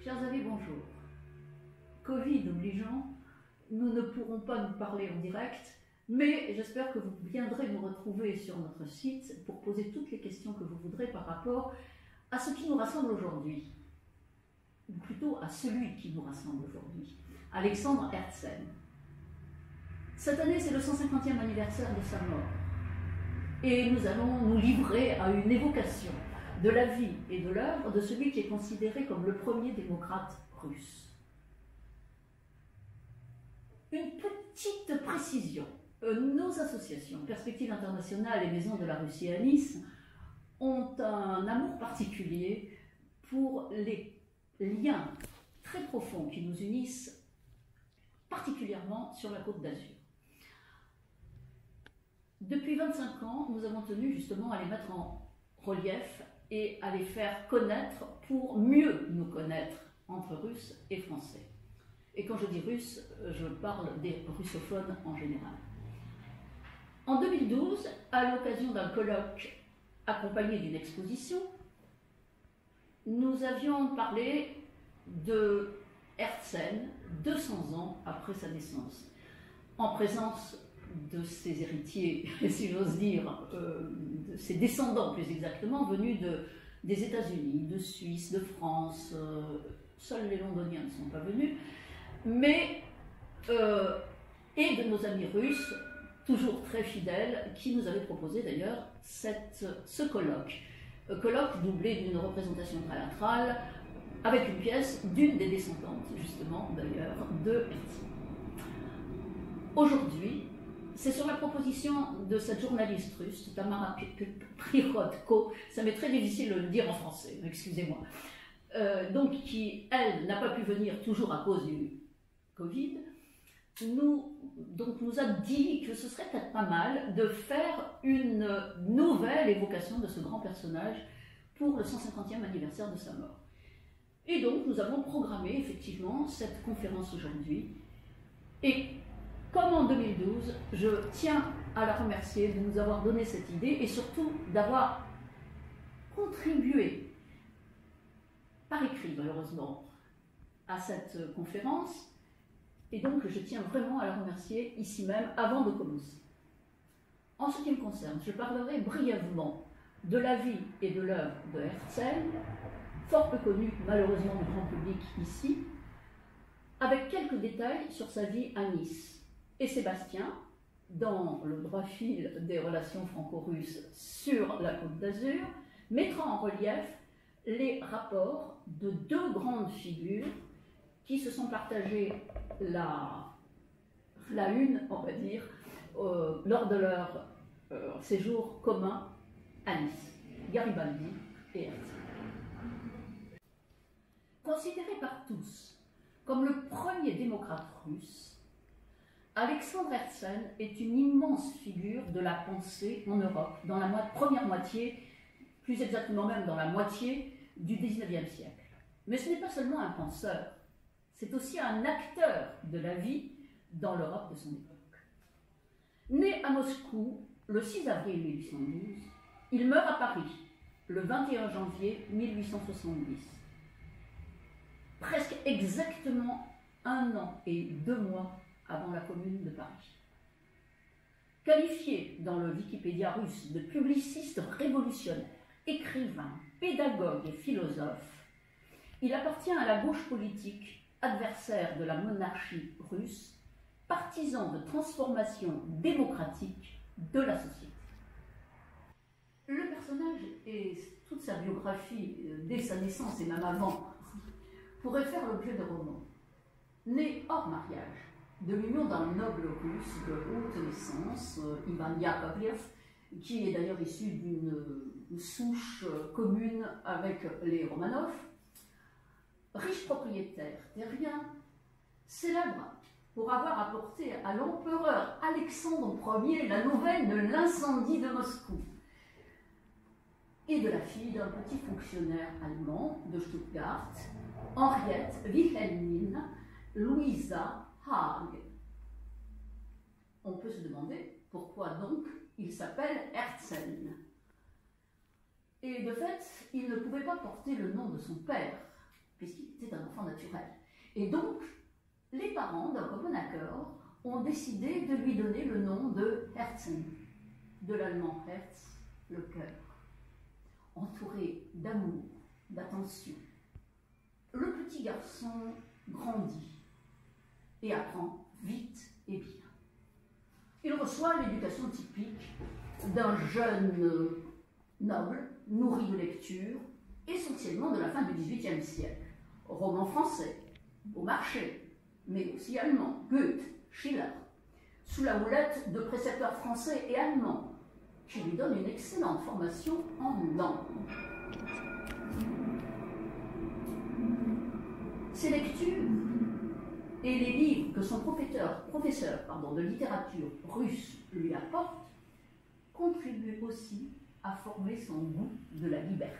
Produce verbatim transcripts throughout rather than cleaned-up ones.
Chers amis, bonjour. Covid obligeant, nous ne pourrons pas nous parler en direct, mais j'espère que vous viendrez nous retrouver sur notre site pour poser toutes les questions que vous voudrez par rapport à ce qui nous rassemble aujourd'hui, ou plutôt à celui qui nous rassemble aujourd'hui, Alexandre Herzen. Cette année, c'est le cent cinquantième anniversaire de sa mort, et nous allons nous livrer à une évocation de la vie et de l'œuvre de celui qui est considéré comme le premier démocrate russe. Une petite précision. Nos associations, Perspectives Internationales et Maison de la Russie à Nice, ont un amour particulier pour les liens très profonds qui nous unissent, particulièrement sur la Côte d'Azur. Depuis vingt-cinq ans, nous avons tenu justement à les mettre en relief et à les faire connaître pour mieux nous connaître entre Russes et Français. Et quand je dis Russes, je parle des russophones en général. En deux mille douze, à l'occasion d'un colloque accompagné d'une exposition, nous avions parlé de Herzen deux cents ans après sa naissance, en présence de ses héritiers, si j'ose dire, euh, de ses descendants plus exactement, venus de, des États-Unis, de Suisse, de France. Euh, seuls les Londoniens ne sont pas venus, mais euh, et de nos amis russes, toujours très fidèles, qui nous avaient proposé d'ailleurs ce colloque. Un colloque doublé d'une représentation théâtrale avec une pièce d'une des descendantes, justement d'ailleurs, de Herzen. Aujourd'hui, c'est sur la proposition de cette journaliste russe, Tamara Prihodko, ça m'est très difficile de le dire en français, excusez-moi, euh, donc qui, elle, n'a pas pu venir toujours à cause du Covid, nous, donc nous a dit que ce serait peut-être pas mal de faire une nouvelle évocation de ce grand personnage pour le cent cinquantième anniversaire de sa mort. Et donc nous avons programmé effectivement cette conférence aujourd'hui, et comme en deux mille douze, je tiens à la remercier de nous avoir donné cette idée et surtout d'avoir contribué, par écrit malheureusement, à cette conférence. Et donc je tiens vraiment à la remercier ici même avant de commencer. En ce qui me concerne, je parlerai brièvement de la vie et de l'œuvre de Herzen, fort peu connue malheureusement du grand public ici, avec quelques détails sur sa vie à Nice. Et Sébastien, dans le droit fil des relations franco-russes sur la Côte d'Azur, mettra en relief les rapports de deux grandes figures qui se sont partagées la, la une, on va dire, euh, lors de leur euh, séjour commun à Nice, Garibaldi et Herzen. Considéré par tous comme le premier démocrate russe, Alexandre Herzen est une immense figure de la pensée en Europe, dans la mo première moitié, plus exactement même dans la moitié du dix-neuvième siècle. Mais ce n'est pas seulement un penseur, c'est aussi un acteur de la vie dans l'Europe de son époque. Né à Moscou le six avril mille huit cent douze, il meurt à Paris le vingt et un janvier mille huit cent soixante-dix. Presque exactement un an et deux mois avant la Commune de Paris. Qualifié dans le Wikipédia russe de publiciste révolutionnaire, écrivain, pédagogue et philosophe, il appartient à la gauche politique, adversaire de la monarchie russe, partisan de transformation démocratique de la société. Le personnage et toute sa biographie, dès sa naissance et même avant, pourrait faire l'objet de romans. Né hors mariage, de l'union d'un noble russe de haute naissance, Ivan Yakovlev, qui est d'ailleurs issu d'une souche commune avec les Romanov, riche propriétaire terrien, célèbre pour avoir apporté à l'empereur Alexandre Ier la nouvelle de l'incendie de Moscou, et de la fille d'un petit fonctionnaire allemand de Stuttgart, Henriette Wilhelmine Louisa Haag. On peut se demander pourquoi donc il s'appelle Herzen. Et de fait, il ne pouvait pas porter le nom de son père, puisqu'il était un enfant naturel. Et donc, les parents, d'un commun accord, ont décidé de lui donner le nom de Herzen, de l'allemand Herz, le cœur, entouré d'amour, d'attention. Le petit garçon grandit et apprend vite et bien. Il reçoit l'éducation typique d'un jeune noble, nourri de lecture, essentiellement de la fin du dix-huitième siècle. Roman français, Beaumarchais, mais aussi allemand, Goethe, Schiller, sous la houlette de précepteurs français et allemands, qui lui donnent une excellente formation en langue. Ces lectures et les livres que son professeur, professeur pardon, de littérature russe lui apporte contribuent aussi à former son goût de la liberté.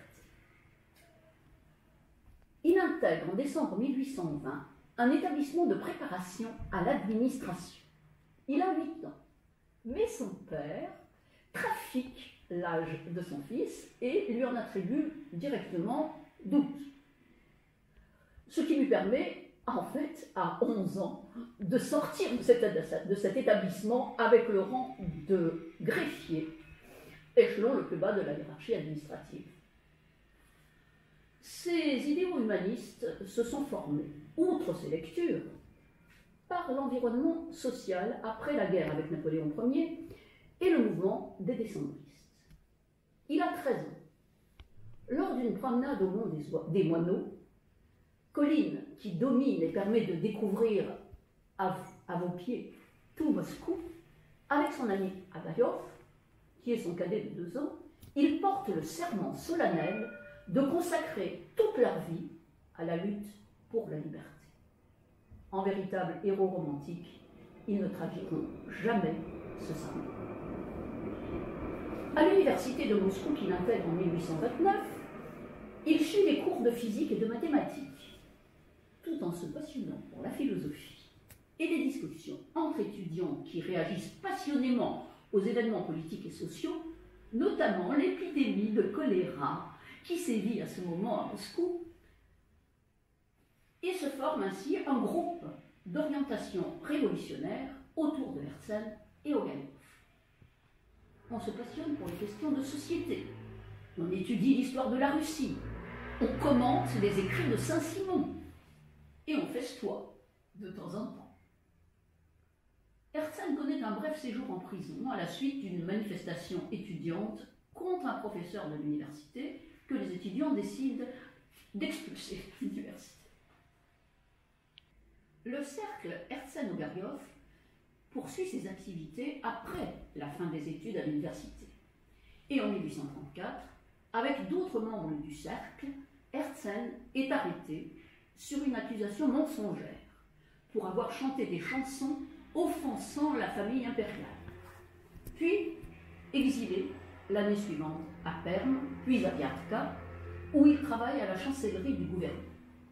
Il intègre en décembre mille huit cent vingt un établissement de préparation à l'administration. Il a huit ans, mais son père trafique l'âge de son fils et lui en attribue directement douze. Ce qui lui permet, en fait, à onze ans, de sortir de cet, de cet établissement avec le rang de greffier, échelon le plus bas de la hiérarchie administrative. Ces idéaux humanistes se sont formés, outre ses lectures, par l'environnement social après la guerre avec Napoléon Ier et le mouvement des décembristes. Il a treize ans. Lors d'une promenade au long des, des moineaux, colline qui domine et permet de découvrir à, à vos pieds tout Moscou, avec son ami Agariov, qui est son cadet de deux ans, ils portent le serment solennel de consacrer toute leur vie à la lutte pour la liberté. En véritable héros romantique, ils ne trahiront jamais ce serment. À l'université de Moscou, qu'il intègre en mille huit cent vingt-neuf, il suit des cours de physique et de mathématiques, tout en se passionnant pour la philosophie et des discussions entre étudiants qui réagissent passionnément aux événements politiques et sociaux, notamment l'épidémie de choléra qui sévit à ce moment à Moscou. Il se forme ainsi un groupe d'orientation révolutionnaire autour de Herzen et Oganov. On se passionne pour les questions de société, on étudie l'histoire de la Russie, on commente les écrits de Saint-Simon et on festoie de temps en temps. Herzen connaît un bref séjour en prison à la suite d'une manifestation étudiante contre un professeur de l'université que les étudiants décident d'expulser de l'université. Le cercle Herzen-Ogarioff poursuit ses activités après la fin des études à l'université. Et en mille huit cent trente-quatre, avec d'autres membres du cercle, Herzen est arrêté sur une accusation mensongère pour avoir chanté des chansons offensant la famille impériale. Puis exilé l'année suivante à Perm, puis à Viatka, où il travaille à la chancellerie du gouvernement.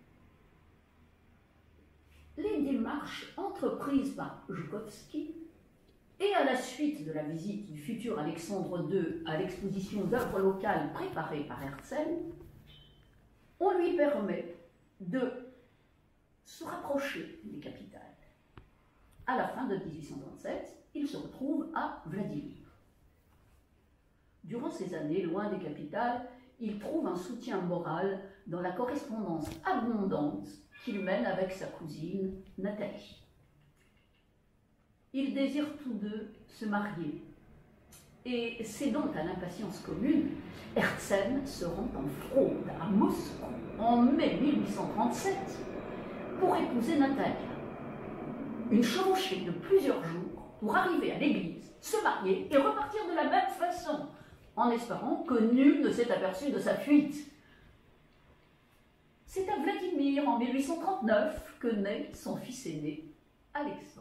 Les démarches entreprises par Joukovski et à la suite de la visite du futur Alexandre deux à l'exposition d'œuvres locales préparée par Herzen, on lui permet de se rapprocher des capitales. À la fin de mille huit cent trente-sept, il se retrouve à Vladimir. Durant ces années, loin des capitales, il trouve un soutien moral dans la correspondance abondante qu'il mène avec sa cousine Nathalie. Ils désirent tous deux se marier. Et cédant à l'impatience commune, Herzen se rend en fraude à Moscou en mai mille huit cent trente-sept pour épouser Nathalie. Une chevauchée de plusieurs jours pour arriver à l'église, se marier et repartir de la même façon, en espérant que nul ne s'est aperçu de sa fuite. C'est à Vladimir, en mille huit cent trente-neuf, que naît son fils aîné, Alexandre.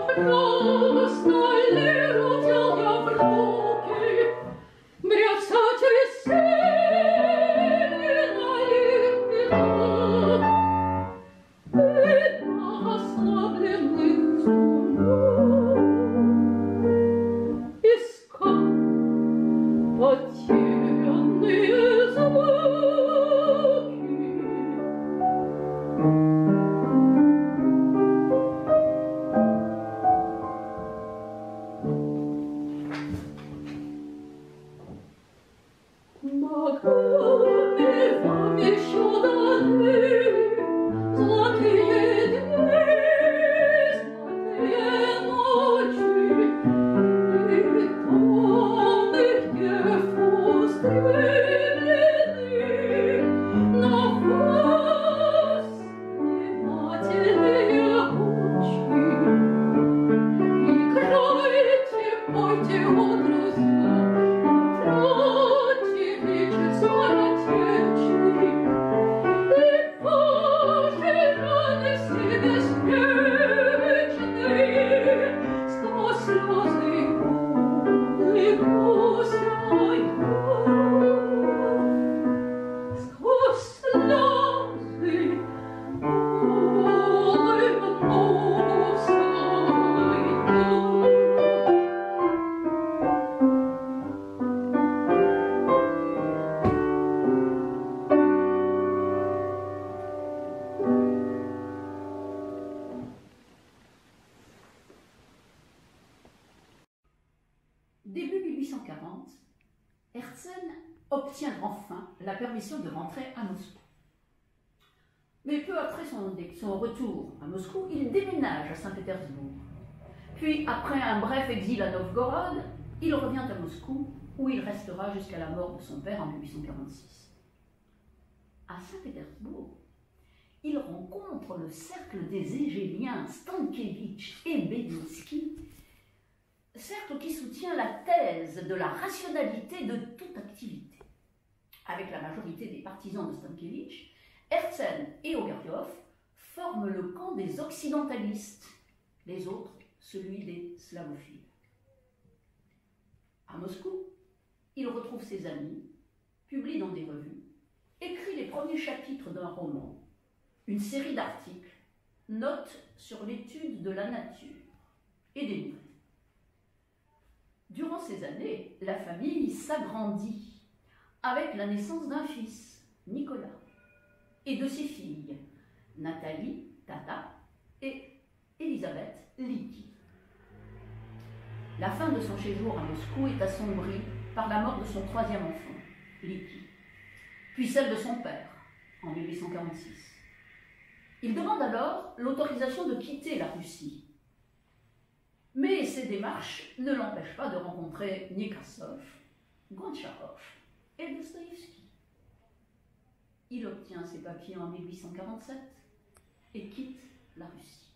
Début mille huit cent quarante, Herzen obtient enfin la permission de rentrer à Moscou. Mais peu après son, son retour à Moscou, il déménage à Saint-Pétersbourg. Puis, après un bref exil à Novgorod, il revient à Moscou, où il restera jusqu'à la mort de son père en mille huit cent quarante-six. À Saint-Pétersbourg, il rencontre le cercle des Hégéliens Stankiewicz et Bedinsky, cercle qui soutient la thèse de la rationalité de toute activité. Avec la majorité des partisans de Stankiewicz, Herzen et Ogarev forment le camp des occidentalistes, les autres celui des slavophiles. À Moscou, il retrouve ses amis, publie dans des revues, écrit les premiers chapitres d'un roman, une série d'articles, notes sur l'étude de la nature et des nouvelles. Durant ces années, la famille s'agrandit avec la naissance d'un fils, Nicolas, et de ses filles, Nathalie, Tata, et Elisabeth, Liki. La fin de son séjour à Moscou est assombrie par la mort de son troisième enfant, Liki, puis celle de son père, en mille huit cent quarante-six. Il demande alors l'autorisation de quitter la Russie. Mais ces démarches ne l'empêchent pas de rencontrer Nekrasov, Gontcharov et Dostoïevski. Il obtient ses papiers en mille huit cent quarante-sept et quitte la Russie.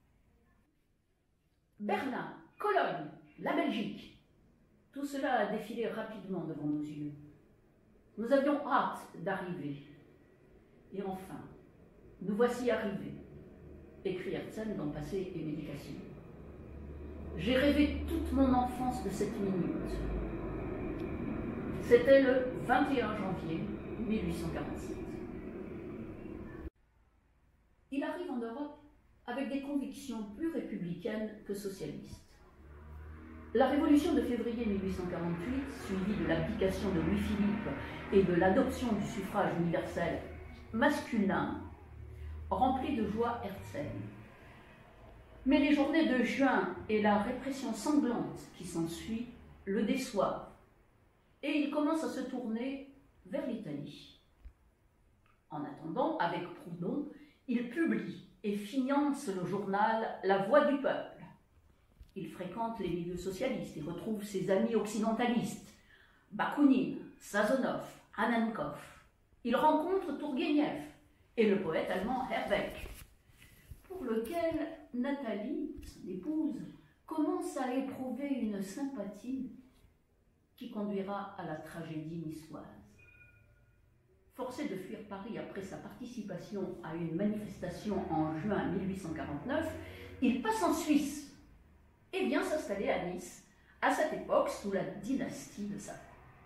Berlin, Cologne, la Belgique, tout cela a défilé rapidement devant nos yeux. Nous avions hâte d'arriver. Et enfin, nous voici arrivés, écrit Herzen dans Passé et Méditation. J'ai rêvé toute mon enfance de cette minute. C'était le vingt et un janvier mille huit cent quarante-sept. Il arrive en Europe avec des convictions plus républicaines que socialistes. La révolution de février mille huit cent quarante-huit, suivie de l'abdication de Louis-Philippe et de l'adoption du suffrage universel masculin, remplit de joie Herzen. Mais les journées de juin et la répression sanglante qui s'ensuit le déçoivent, et il commence à se tourner vers l'Italie. En attendant, avec Proudhon, il publie et finance le journal La Voix du Peuple. Il fréquente les milieux socialistes et retrouve ses amis occidentalistes, Bakounine, Sazonov, Annenkov. Il rencontre Tourguenieff et le poète allemand Herbeck, pour lequel Nathalie, son épouse, commence à éprouver une sympathie qui conduira à la tragédie niçoise. Forcé de fuir Paris après sa participation à une manifestation en juin mille huit cent quarante-neuf, il passe en Suisse et vient s'installer à Nice, à cette époque sous la dynastie de Savoie.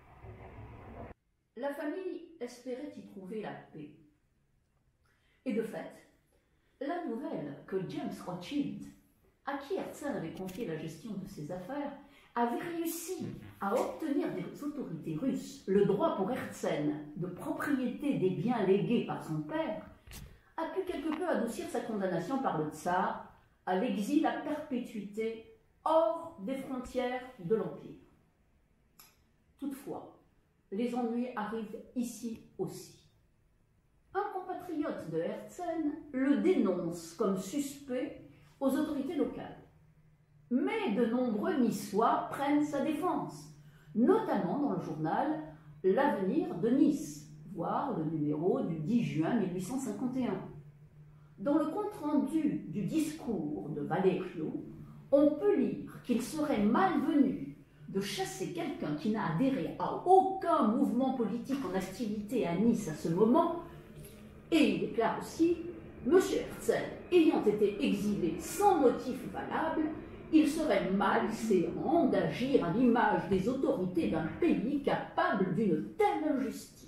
La famille espérait y trouver la paix. Et de fait, la nouvelle que James Rothschild, à qui Herzen avait confié la gestion de ses affaires, avait réussi à obtenir des autorités russes le droit pour Herzen de propriété des biens légués par son père, a pu quelque peu adoucir sa condamnation par le tsar à l'exil à perpétuité hors des frontières de l'Empire. Toutefois, les ennuis arrivent ici aussi. Un compatriote de Herzen le dénonce comme suspect aux autorités locales. Mais de nombreux Niçois prennent sa défense, notamment dans le journal L'Avenir de Nice, voire le numéro du dix juin mille huit cent cinquante et un. Dans le compte-rendu du discours de Valerio, on peut lire qu'il serait malvenu de chasser quelqu'un qui n'a adhéré à aucun mouvement politique en activité à Nice à ce moment, et il déclare aussi « Monsieur Herzen ayant été exilé sans motif valable, il serait malséant d'agir à l'image des autorités d'un pays capable d'une telle injustice. »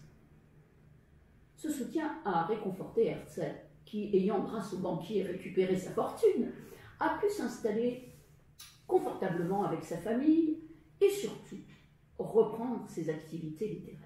Ce soutien a réconforté Herzen, qui, ayant grâce aux banquiers récupéré sa fortune, a pu s'installer confortablement avec sa famille et surtout reprendre ses activités littéraires.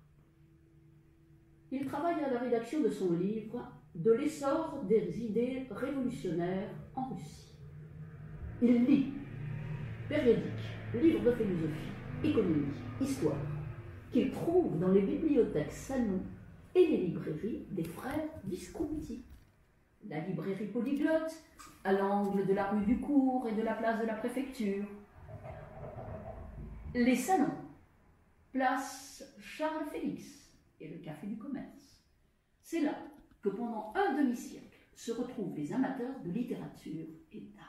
Il travaille à la rédaction de son livre « De l'essor des idées révolutionnaires en Russie ». Il lit périodiques, livres de philosophie, économie, histoire, qu'il trouve dans les bibliothèques salons et les librairies des frères Visconti. La librairie polyglotte, à l'angle de la rue du Cours et de la place de la préfecture. Les salons, place Charles-Félix et le café du commerce. C'est là que pendant un demi-siècle se retrouvent les amateurs de littérature et d'art.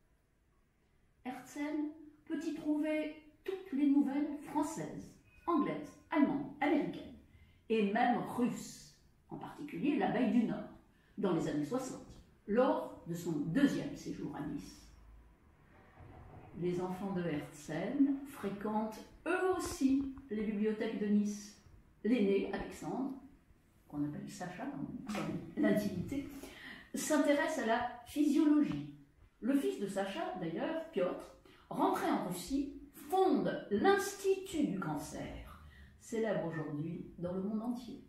Herzen peut y trouver toutes les nouvelles françaises, anglaises, allemandes, américaines, et même russes, en particulier l'abeille du Nord, dans les années soixante, lors de son deuxième séjour à Nice. Les enfants de Herzen fréquentent eux aussi les bibliothèques de Nice. L'aîné, Alexandre, qu'on appelle Sacha dans l'intimité, s'intéresse à la physiologie. Le fils de Sacha, d'ailleurs, Piotr, rentré en Russie, fonde l'Institut du cancer, célèbre aujourd'hui dans le monde entier.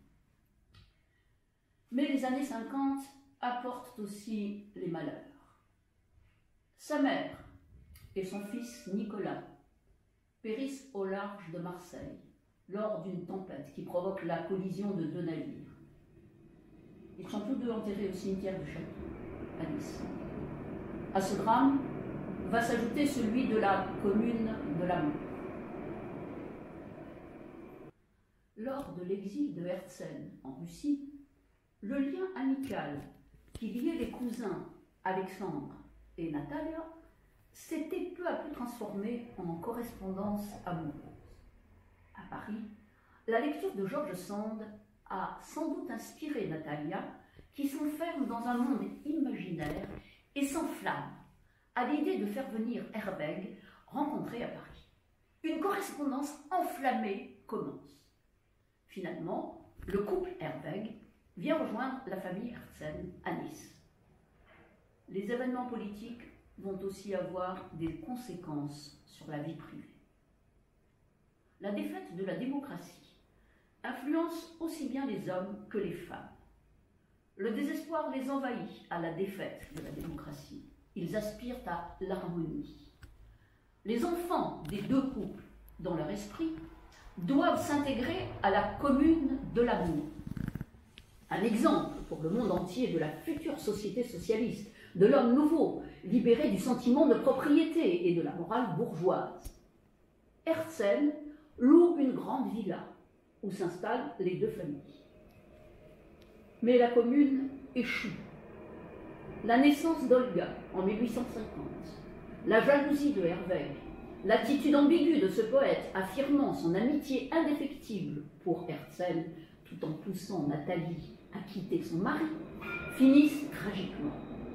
Mais les années cinquante apportent aussi les malheurs. Sa mère et son fils Nicolas périssent au large de Marseille lors d'une tempête qui provoque la collision de deux navires. Ils sont tous deux enterrés au cimetière du Château, à Nice. À ce drame va s'ajouter celui de la commune de Lamour. Lors de l'exil de Herzen en Russie, le lien amical qui liait les cousins Alexandre et Natalia s'était peu à peu transformé en correspondance amoureuse. À Paris, la lecture de George Sand a sans doute inspiré Natalia, qui s'enferme dans un monde imaginaire et s'enflamme à l'idée de faire venir Herwegh rencontrer à Paris. Une correspondance enflammée commence. Finalement, le couple Herwegh vient rejoindre la famille Herzen à Nice. Les événements politiques vont aussi avoir des conséquences sur la vie privée. La défaite de la démocratie influence aussi bien les hommes que les femmes. Le désespoir les envahit à la défaite de la démocratie. Ils aspirent à l'harmonie. Les enfants des deux couples, dans leur esprit, doivent s'intégrer à la commune de l'amour. Un exemple pour le monde entier de la future société socialiste, de l'homme nouveau, libéré du sentiment de propriété et de la morale bourgeoise. Herzen loue une grande villa où s'installent les deux familles. Mais la commune échoue. La naissance d'Olga en mille huit cent cinquante, la jalousie de Herwegh, l'attitude ambiguë de ce poète affirmant son amitié indéfectible pour Herzen tout en poussant Nathalie à quitter son mari, finissent tragiquement.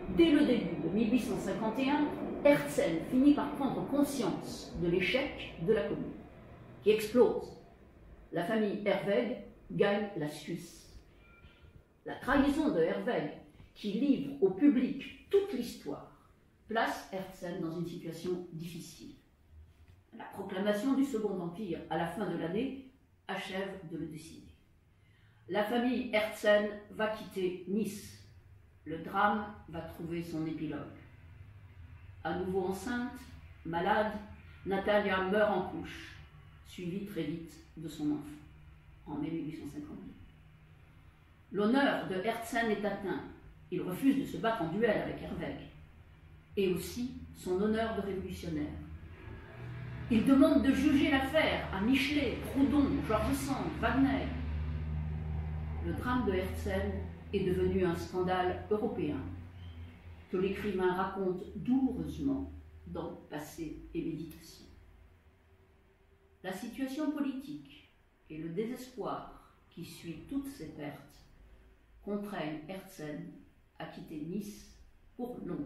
Dès le début de mille huit cent cinquante et un, Herzen finit par prendre conscience de l'échec de la Commune, qui explose. La famille Herwegh gagne la Suisse. La trahison de Herwegh, qui livre au public toute l'histoire, place Herzen dans une situation difficile. La proclamation du Second Empire à la fin de l'année achève de le décider. La famille Herzen va quitter Nice. Le drame va trouver son épilogue. À nouveau enceinte, malade, Natalia meurt en couche, suivie très vite de son enfant, en mai mille huit cent cinquante-deux. L'honneur de Herzen est atteint. Il refuse de se battre en duel avec Herwegh, et aussi son honneur de révolutionnaire. Il demande de juger l'affaire à Michelet, Proudhon, George Sand, Wagner. Le drame de Herzen est devenu un scandale européen que l'écrivain raconte douloureusement dans Passé et Méditation. La situation politique et le désespoir qui suit toutes ces pertes contraignent Herzen à quitter Nice pour Londres.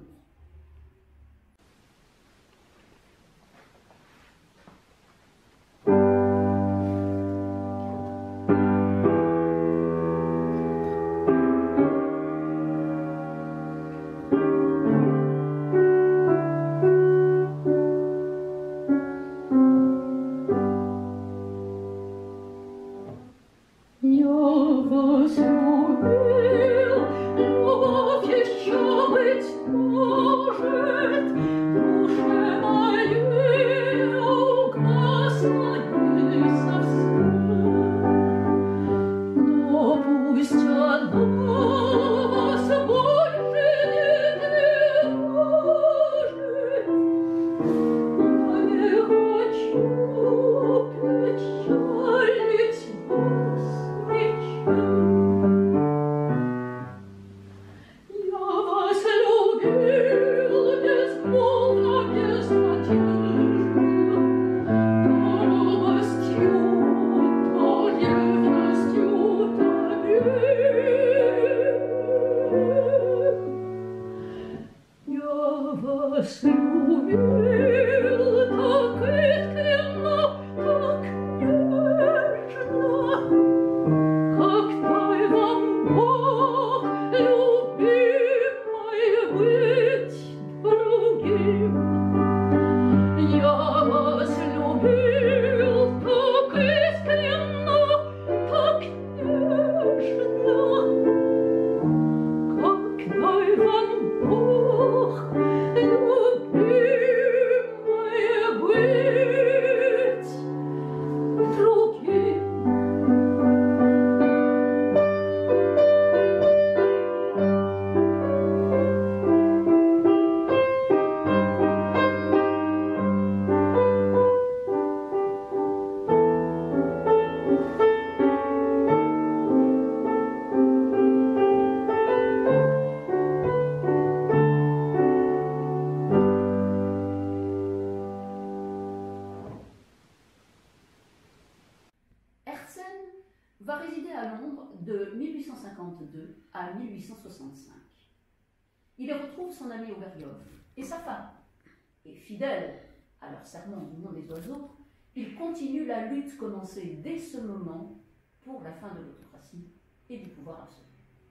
Va résider à Londres de mille huit cent cinquante-deux à mille huit cent soixante-cinq. Il y retrouve son ami Overyov et sa femme. Et fidèles à leur serment du nom des oiseaux, il continue la lutte commencée dès ce moment pour la fin de l'autocratie et du pouvoir absolu.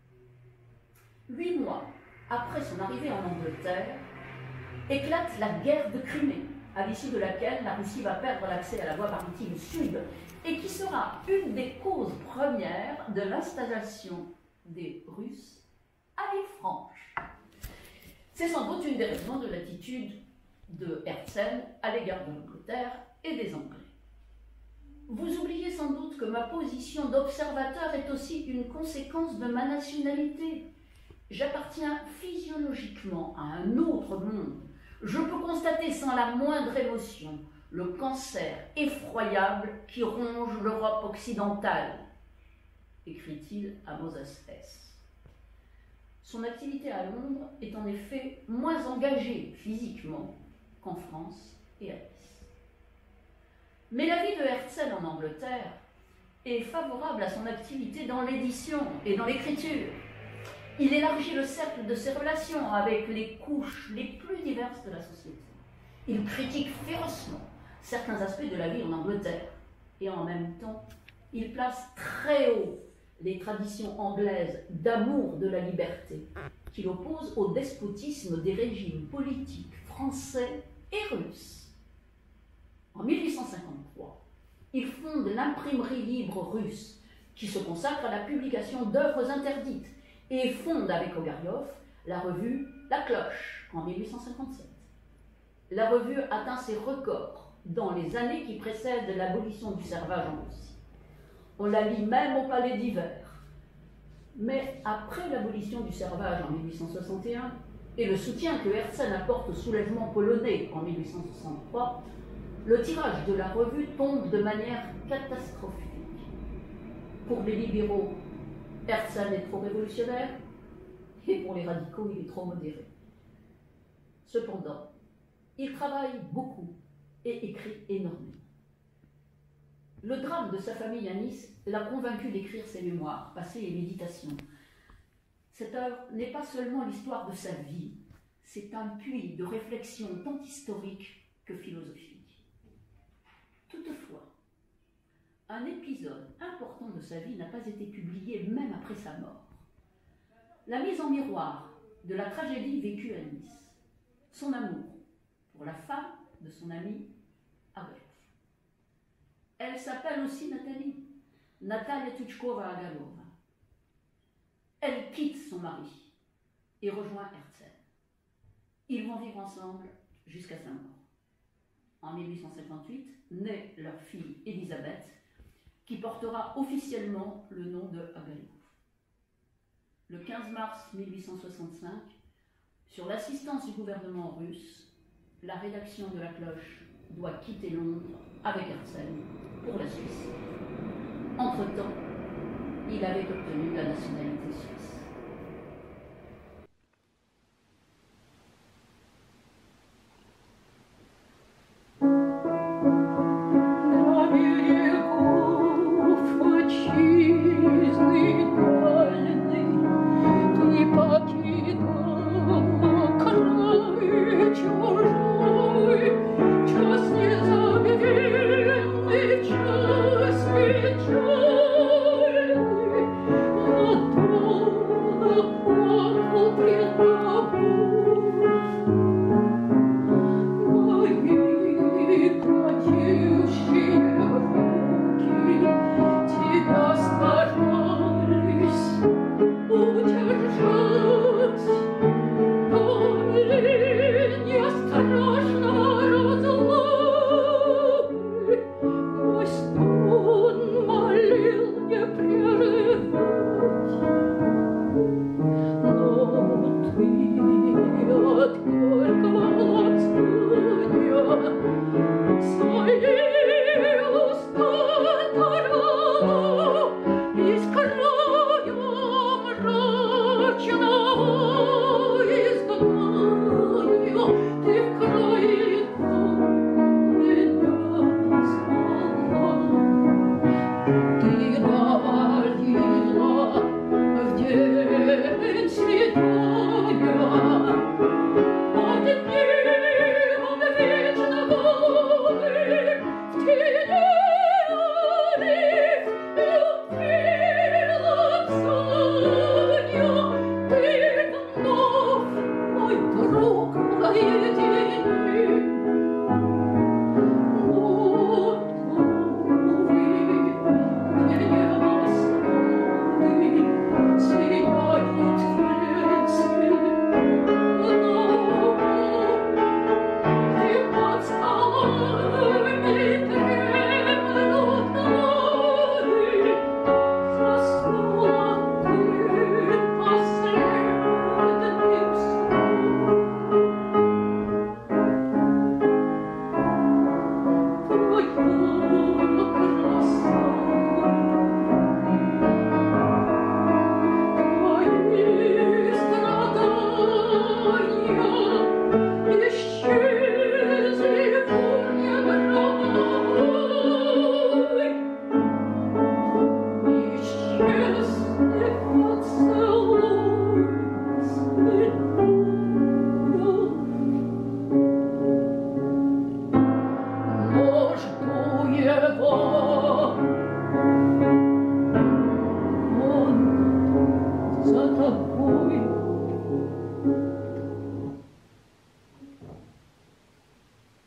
Huit mois après son arrivée en Angleterre, éclate la guerre de Crimée, à l'issue de laquelle la Russie va perdre l'accès à la voie maritime sud et qui sera une des causes premières de l'installation des Russes à Villefranche. C'est sans doute une des raisons de l'attitude de Herzen à l'égard de l'Angleterre et des Anglais. Vous oubliez sans doute que ma position d'observateur est aussi une conséquence de ma nationalité. J'appartiens physiologiquement à un autre monde. Je peux constater sans la moindre émotion le cancer effroyable qui ronge l'Europe occidentale, écrit-il à Moses Hess. Son activité à Londres est en effet moins engagée physiquement qu'en France et à Nice. Mais la vie de Herzen en Angleterre est favorable à son activité dans l'édition et dans l'écriture. Il élargit le cercle de ses relations avec les couches les plus diverses de la société. Il critique férocement certains aspects de la vie en Angleterre. Et en même temps, il place très haut les traditions anglaises d'amour de la liberté, qu'il oppose au despotisme des régimes politiques français et russes. En mille huit cent cinquante-trois, il fonde l'imprimerie libre russe, qui se consacre à la publication d'œuvres interdites, et fonde avec Ogarev la revue La Cloche en mille huit cent cinquante-sept. La revue atteint ses records dans les années qui précèdent l'abolition du servage en Russie. On la lit même au Palais d'Hiver. Mais après l'abolition du servage en mille huit cent soixante et un et le soutien que Herzen apporte au soulèvement polonais en mille huit cent soixante-trois, le tirage de la revue tombe de manière catastrophique. Pour les libéraux, Herzen est trop révolutionnaire, et pour les radicaux, il est trop modéré. Cependant, il travaille beaucoup et écrit énormément. Le drame de sa famille à Nice l'a convaincu d'écrire ses mémoires, Passé et Méditation. Cette œuvre n'est pas seulement l'histoire de sa vie, c'est un puits de réflexion tant historique que philosophique. Toutefois, un épisode important de sa vie n'a pas été publié même après sa mort. La mise en miroir de la tragédie vécue à Nice, son amour pour la femme de son ami Abev. Elle s'appelle aussi Nathalie, Natalia Tuchkova-Agalova. Elle quitte son mari et rejoint Herzen. Ils vont vivre ensemble jusqu'à sa mort. En mille huit cent cinquante-huit, naît leur fille Elisabeth, qui portera officiellement le nom de Agalov. Le quinze mars mille huit cent soixante-cinq, sur l'assistance du gouvernement russe, la rédaction de La Cloche doit quitter Londres avec Herzen pour la Suisse. Entre-temps, il avait obtenu la nationalité suisse. Just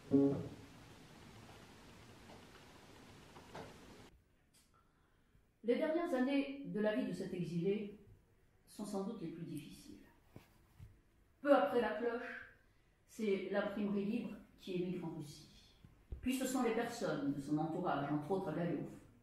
Les dernières années de la vie de cet exilé sont sans doute les plus difficiles. Peu après la cloche, c'est l'imprimerie libre qui émigre en Russie. Puis ce sont les personnes de son entourage, entre autres à Galouf.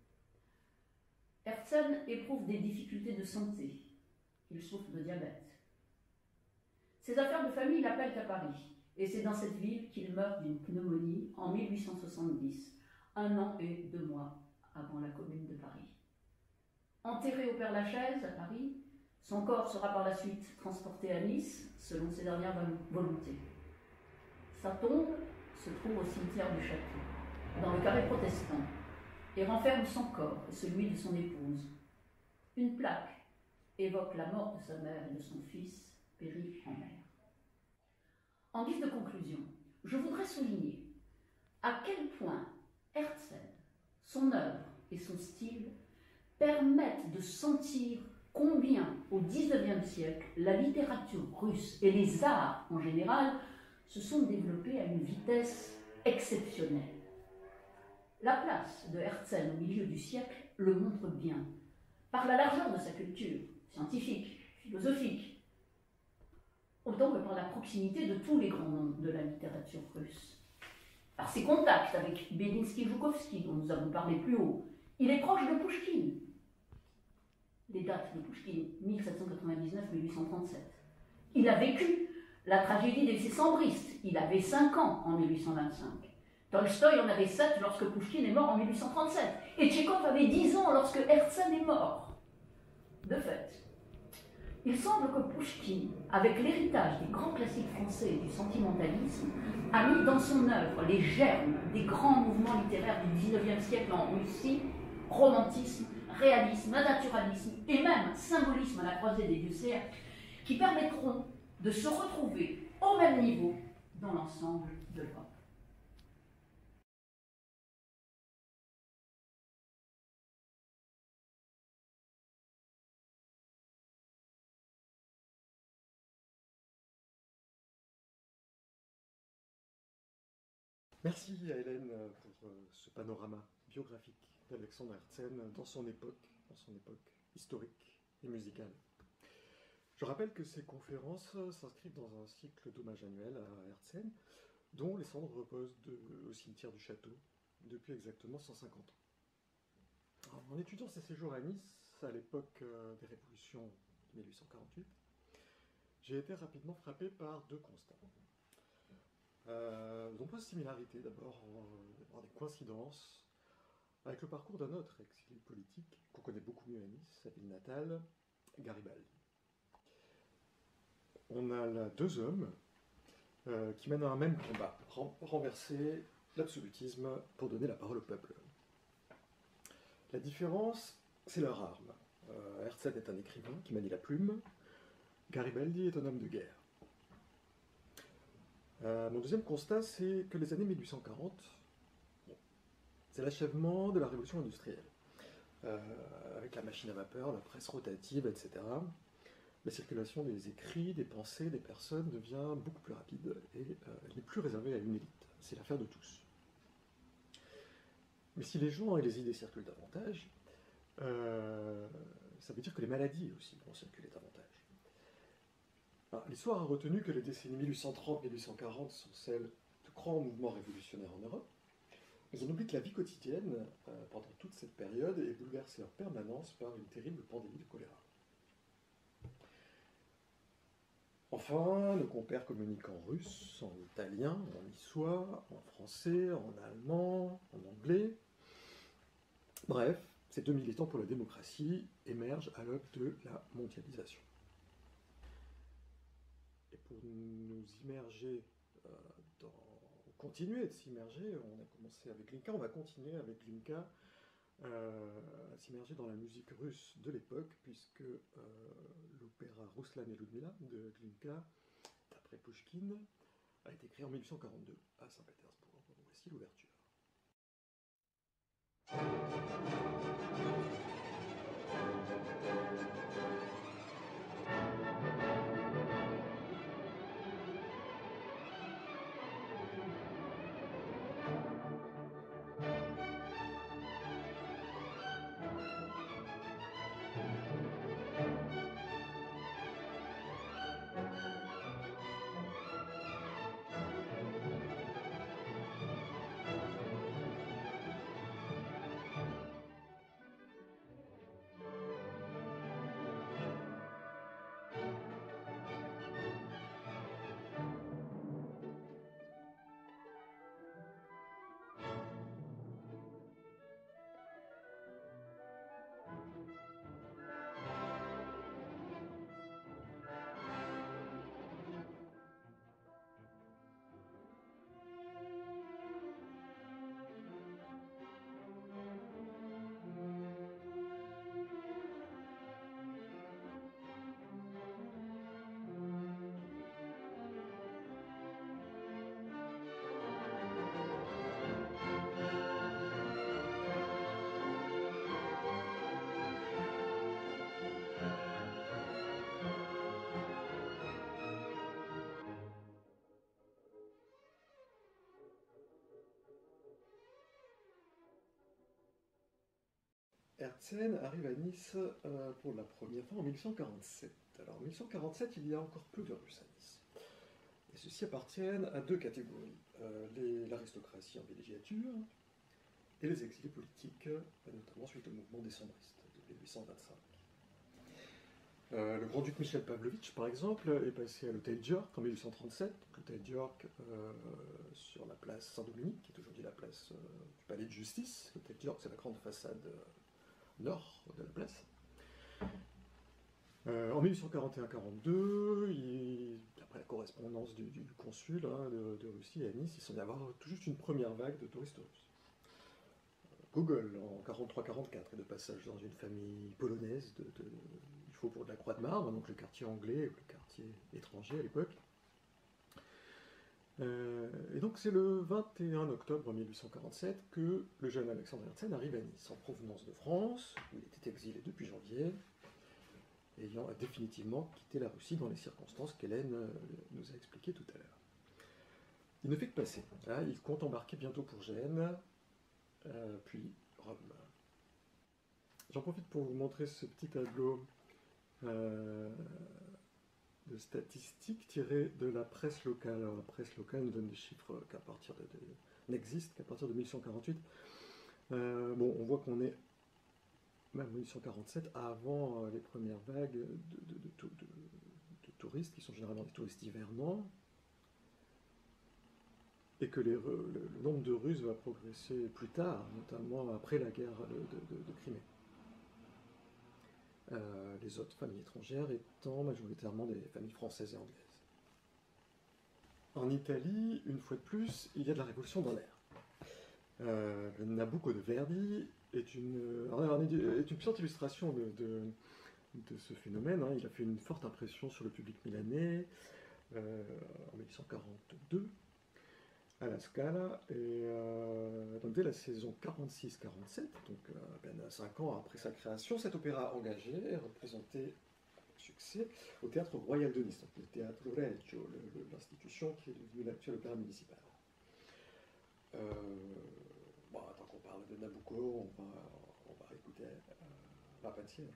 Herzen éprouve des difficultés de santé. Il souffre de diabète. Ses affaires de famille l'appellent à Paris, et c'est dans cette ville qu'il meurt d'une pneumonie en mille huit cent soixante-dix, un an et deux mois avant la Commune de Paris. Enterré au Père-Lachaise à Paris, son corps sera par la suite transporté à Nice, selon ses dernières volontés. Sa tombe se trouve au cimetière du Château, dans le carré protestant, et renferme son corps et celui de son épouse. Une plaque évoque la mort de sa mère et de son fils, péri en mer. En guise de conclusion, je voudrais souligner à quel point Herzen, son œuvre et son style permettent de sentir combien, au dix-neuvième siècle, la littérature russe et les arts en général se sont développés à une vitesse exceptionnelle. La place de Herzen au milieu du siècle le montre bien, par la largeur de sa culture scientifique, philosophique, autant que par la proximité de tous les grands noms de la littérature russe. Par ses contacts avec Belinsky-Joukovski, dont nous avons parlé plus haut, il est proche de Pouchkine. Les dates de Pouchkine, mille sept cent quatre-vingt-dix-neuf à mille huit cent trente-sept. Il a vécu la tragédie des décembristes. Il avait cinq ans en mille huit cent vingt-cinq. Tolstoï en avait sept lorsque Pouchkine est mort en mille huit cent trente-sept. Et Tchekhov avait dix ans lorsque Herzen est mort. De fait, il semble que Pouchkine, avec l'héritage des grands classiques français et du sentimentalisme, a mis dans son œuvre les germes des grands mouvements littéraires du dix-neuvième siècle en Russie, romantisme, réalisme, naturalisme et même symbolisme à la croisée des deux siècles, qui permettront de se retrouver au même niveau dans l'ensemble de l'Europe. Merci à Hélène pour ce panorama biographique d'Alexandre Herzen dans son époque, dans son époque historique et musicale. Je rappelle que ces conférences s'inscrivent dans un cycle d'hommage annuel à Herzen, dont les cendres reposent de, au cimetière du Château depuis exactement cent cinquante ans. Alors, en étudiant ses séjours à Nice, à l'époque des révolutions de mille huit cent quarante-huit, j'ai été rapidement frappé par deux constats. Euh, de nombreuses similarités, d'abord, euh, des coïncidences avec le parcours d'un autre exilé politique qu'on connaît beaucoup mieux à Nice, sa ville natale, Garibaldi. On a là deux hommes euh, qui mènent un même combat, ren renverser l'absolutisme pour donner la parole au peuple. La différence, c'est leur arme. Euh, Herzen est un écrivain qui manie la plume, Garibaldi est un homme de guerre. Euh, mon deuxième constat, c'est que les années mille huit cent quarante, bon, c'est l'achèvement de la révolution industrielle. Euh, avec la machine à vapeur, la presse rotative, et cetera. La circulation des écrits, des pensées, des personnes devient beaucoup plus rapide et euh, elle n'est plus réservée à une élite. C'est l'affaire de tous. Mais si les gens et les idées circulent davantage, euh, ça veut dire que les maladies aussi vont circuler davantage. L'histoire a retenu que les décennies mille huit cent trente à mille huit cent quarante sont celles de grands mouvements révolutionnaires en Europe, mais on oublie que la vie quotidienne, euh, pendant toute cette période, est bouleversée en permanence par une terrible pandémie de choléra. Enfin, nos compères communiquent en russe, en italien, en niçois, en français, en allemand, en anglais. Bref, ces deux militants pour la démocratie émergent à l'aube de la mondialisation. Et pour nous immerger euh, dans... continuer de s'immerger, on a commencé avec Glinka, on va continuer avec Glinka euh, à s'immerger dans la musique russe de l'époque, puisque euh, l'opéra Ruslan et Ludmila de Glinka, d'après Pouchkine, a été créé en mille huit cent quarante-deux à Saint-Pétersbourg. Voici l'ouverture. Herzen arrive à Nice euh, pour la première fois en mille huit cent quarante-sept. Alors en mille huit cent quarante-sept, il y a encore peu de Russes à Nice. Et ceux-ci appartiennent à deux catégories, euh, l'aristocratie en villégiature et les exilés politiques, notamment suite au mouvement décembristes de mille huit cent vingt-cinq. Euh, le grand-duc Michel Pavlovitch, par exemple, est passé à l'hôtel d'York en mille huit cent trente-sept. L'hôtel d'York euh, sur la place Saint-Dominique, qui est aujourd'hui la place euh, du palais de justice. L'hôtel d'York, c'est la grande façade euh, nord de la place. Euh, en mille huit cent quarante et un quarante-deux, d'après la correspondance du, du consul hein, de, de Russie à Nice, il semble y avoir tout juste une première vague de touristes russes. Gogol, en quarante-trois quarante-quatre, est de passage dans une famille polonaise de, de, du faubourg de la Croix-de-Marbre, donc le quartier anglais, le quartier étranger à l'époque. Euh, et donc c'est le vingt et un octobre mille huit cent quarante-sept que le jeune Alexandre Herzen arrive à Nice, en provenance de France, où il était exilé depuis janvier, ayant définitivement quitté la Russie dans les circonstances qu'Hélène euh, nous a expliquées tout à l'heure. Il ne fait que passer. Hein, il compte embarquer bientôt pour Gênes, euh, puis Rome. J'en profite pour vous montrer ce petit tableau euh, de statistiques tirées de la presse locale. Alors, la presse locale nous donne des chiffres qu'à partir de, de n'existent qu'à partir de mille huit cent quarante-huit. Euh, bon, on voit qu'on est même en mille huit cent quarante-sept, avant euh, les premières vagues de, de, de, de, de, de touristes, qui sont généralement des touristes hivernants, et que les, le, le nombre de Russes va progresser plus tard, notamment après la guerre de, de, de, de Crimée. Euh, les autres familles étrangères étant majoritairement des familles françaises et anglaises. En Italie, une fois de plus, il y a de la révolution dans l'air. Euh, le Nabucco de Verdi est une, est une puissante illustration de, de, de ce phénomène. Hein. Il a fait une forte impression sur le public milanais euh, en mille huit cent quarante-deux à la Scala. Et euh, donc dès la saison quarante-six quarante-sept, donc euh, à peine cinq ans après sa création, cet opéra engagé est représenté avec succès au Théâtre Royal de Nice, donc le Théâtre Reggio, l'institution qui est devenue l'actuel opéra municipal. Euh, bon, tant qu'on parle de Nabucco, on va, on va écouter euh, Rapunzel.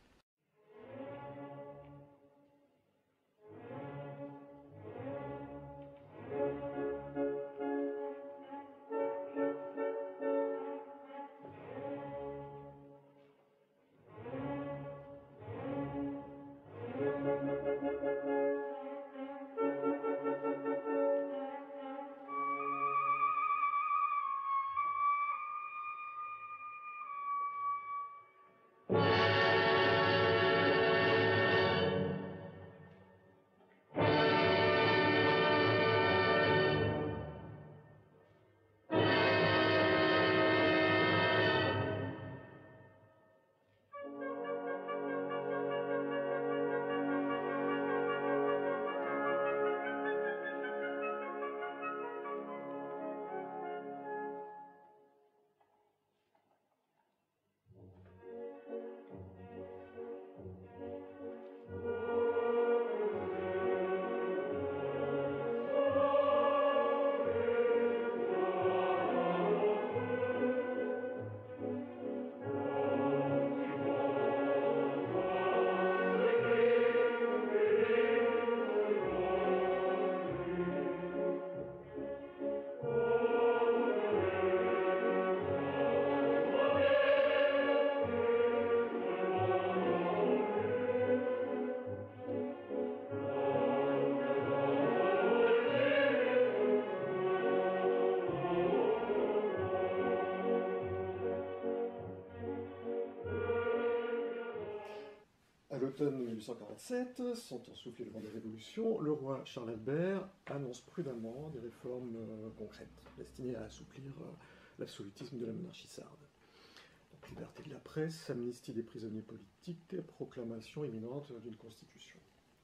À l'automne mille huit cent quarante-sept, sentant souffler le vent des révolutions, le roi Charles Albert annonce prudemment des réformes euh, concrètes, destinées à assouplir euh, l'absolutisme de la monarchie sarde. Donc, liberté de la presse, amnistie des prisonniers politiques, proclamation imminente d'une constitution.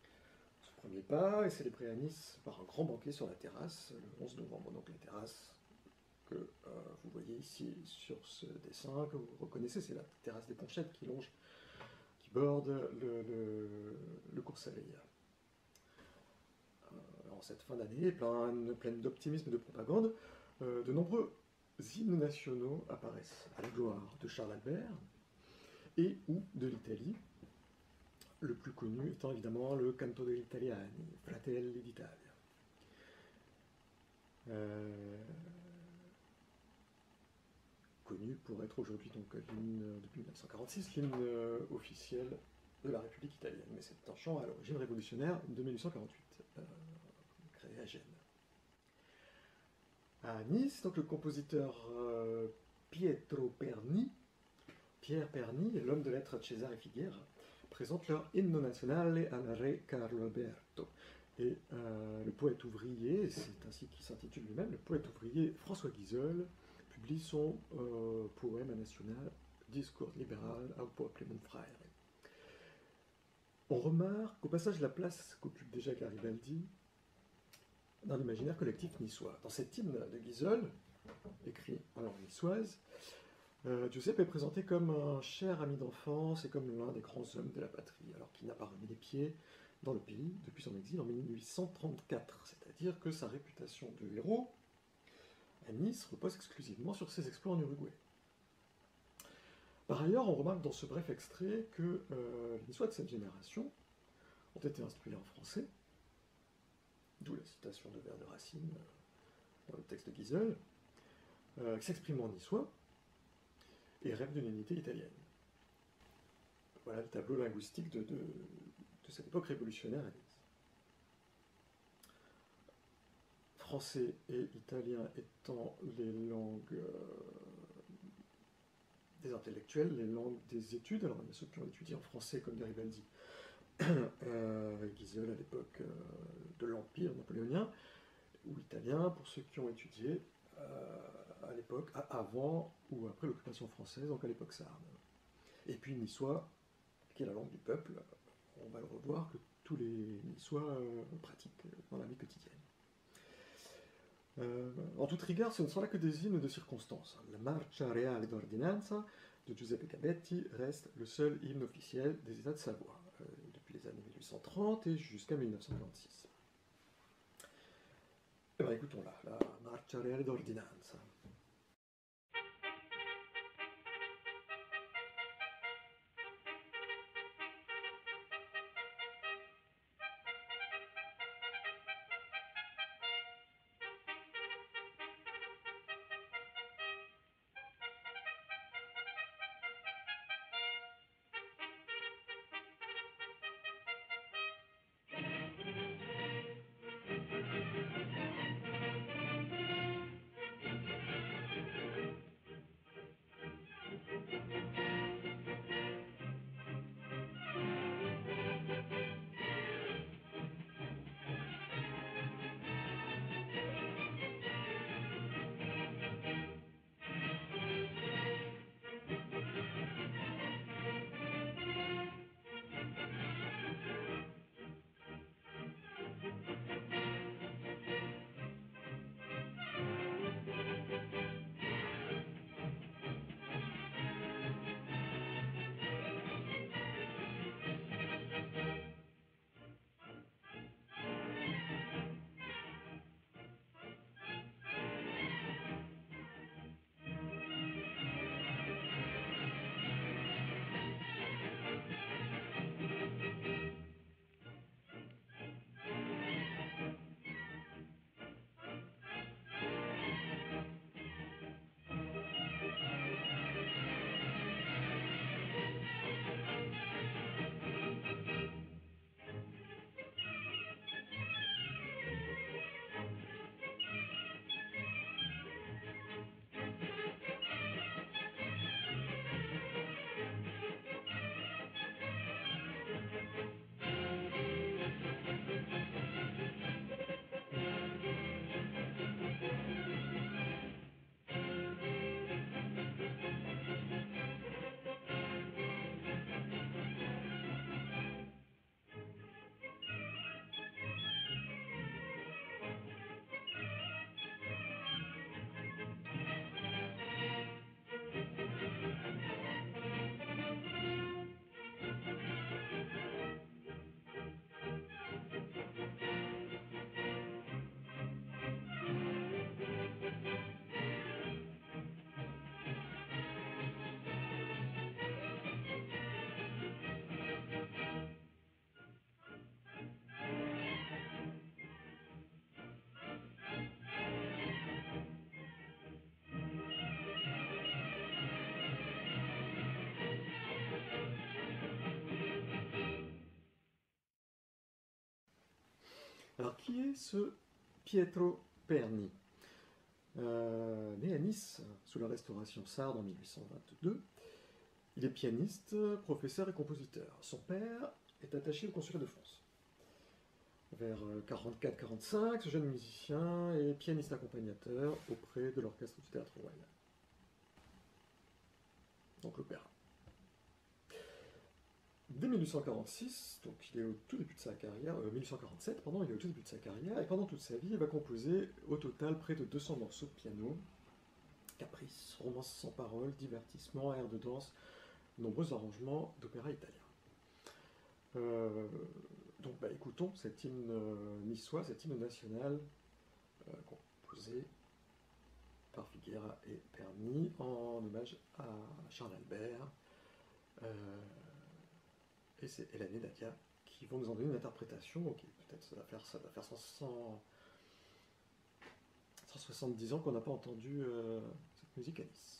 Ce premier pas est célébré à Nice par un grand banquet sur la terrasse, le onze novembre. Donc la terrasse que euh, vous voyez ici sur ce dessin, que vous reconnaissez, c'est la terrasse des Ponchettes qui longe qui borde le, le, le Cours-Saleil. Euh, en cette fin d'année, pleine, pleine d'optimisme et de propagande, euh, de nombreux hymnes nationaux apparaissent à la gloire de Charles Albert, et ou de l'Italie. Le plus connu étant évidemment le Canto degli Italiani, Fratelli d'Italia. Euh, connu pour être aujourd'hui donc l'hymne depuis mille neuf cent quarante-six, l'hymne euh, officiel de la République italienne. Mais c'est un chant à l'origine révolutionnaire de mille huit cent quarante-huit, euh, créé à Gênes. À Nice, donc le compositeur euh, Pietro Perni, Pierre Perni, l'homme de lettres de Cesare Figuera, présente leur Inno Nazionale al Re Carlo Alberto. Et euh, le poète ouvrier, c'est ainsi qu'il s'intitule lui-même, le poète ouvrier François Guiseul, publie son euh, poème national Discours libéral au peuple mon frère. On remarque au passage la place qu'occupe déjà Garibaldi dans l'imaginaire collectif niçois. Dans cet hymne de Guiseul, écrit en langue niçoise, euh, Giuseppe est présenté comme un cher ami d'enfance et comme l'un des grands hommes de la patrie, alors qu'il n'a pas remis les pieds dans le pays depuis son exil en mille huit cent trente-quatre. C'est-à-dire que sa réputation de héros à Nice repose exclusivement sur ses exploits en Uruguay. Par ailleurs, on remarque dans ce bref extrait que euh, les Niçois de cette génération ont été instruits en français, d'où la citation de vers de Racine euh, dans le texte de Guiseul, euh, qui s'expriment en niçois et rêvent d'une unité italienne. Voilà le tableau linguistique de, de, de cette époque révolutionnaire à Nice. Français et italien étant les langues euh, des intellectuels, les langues des études. Alors il y a ceux qui ont étudié en français comme Garibaldi, euh, Guiseul à l'époque euh, de l'Empire napoléonien, ou italien pour ceux qui ont étudié euh, à l'époque, avant ou après l'occupation française, donc à l'époque sarde. Et puis niçois, qui est la langue du peuple, on va le revoir, que tous les niçois euh, pratiquent dans la vie quotidienne. Euh, en toute rigueur, ce ne sont là que des hymnes de circonstance. La Marcia Reale d'Ordinanza de Giuseppe Cabetti reste le seul hymne officiel des États de Savoie, euh, depuis les années mille huit cent trente et jusqu'à mille neuf cent quarante-six. Eh bien, écoutons-la, la Marcia Reale d'Ordinanza. Alors, qui est ce Pietro Perni? euh, Né à Nice, sous la Restauration sarde en mille huit cent vingt-deux, il est pianiste, professeur et compositeur. Son père est attaché au Consulat de France. Vers quarante-quatre quarante-cinq, ce jeune musicien est pianiste accompagnateur auprès de l'orchestre du Théâtre Royal. Donc l'opéra. Dès mille huit cent quarante-six, donc il est au tout début de sa carrière, euh, mille huit cent quarante-sept, pardon, il est au tout début de sa carrière, et pendant toute sa vie, il va composer au total près de deux cents morceaux de piano, caprices, romances sans paroles, divertissements, airs de danse, nombreux arrangements d'opéra italien. Euh, donc bah, écoutons cet hymne euh, niçois, cet hymne national euh, composé par Figuera et Perni en hommage à Charles Albert. Euh, et c'est Hélène et Nadia qui vont nous en donner une interprétation. Ok, peut-être ça va faire, ça va faire cent, cent soixante-dix ans qu'on n'a pas entendu euh, cette musique à Nice.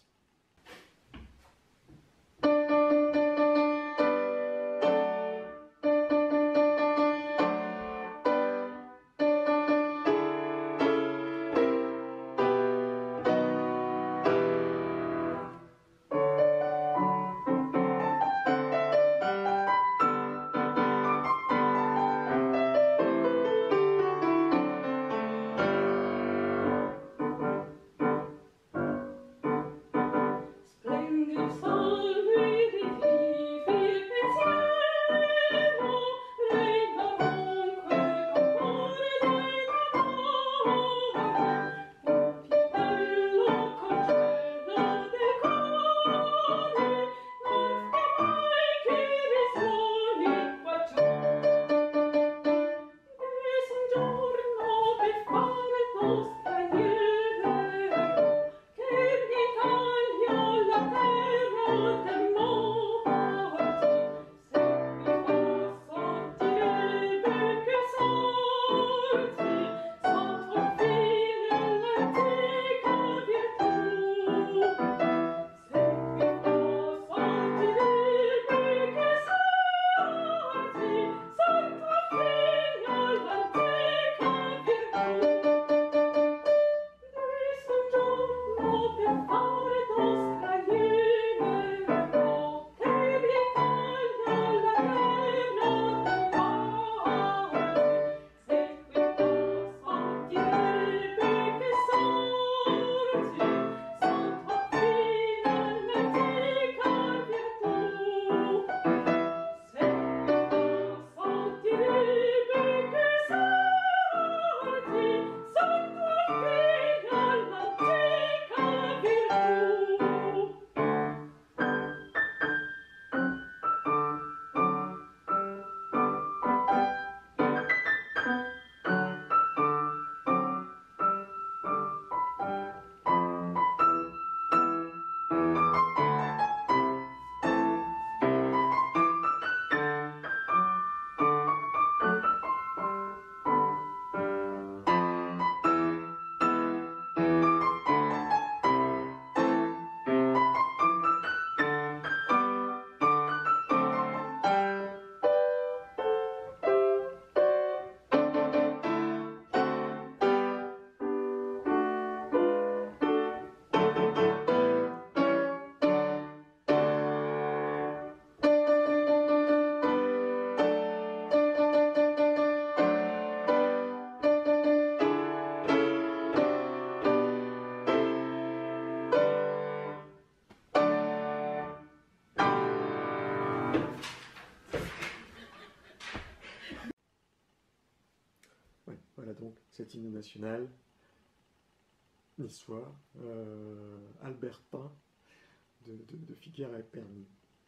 Donc cet hymne national niçois, euh, albertain, de, de, de Figuera et Perni,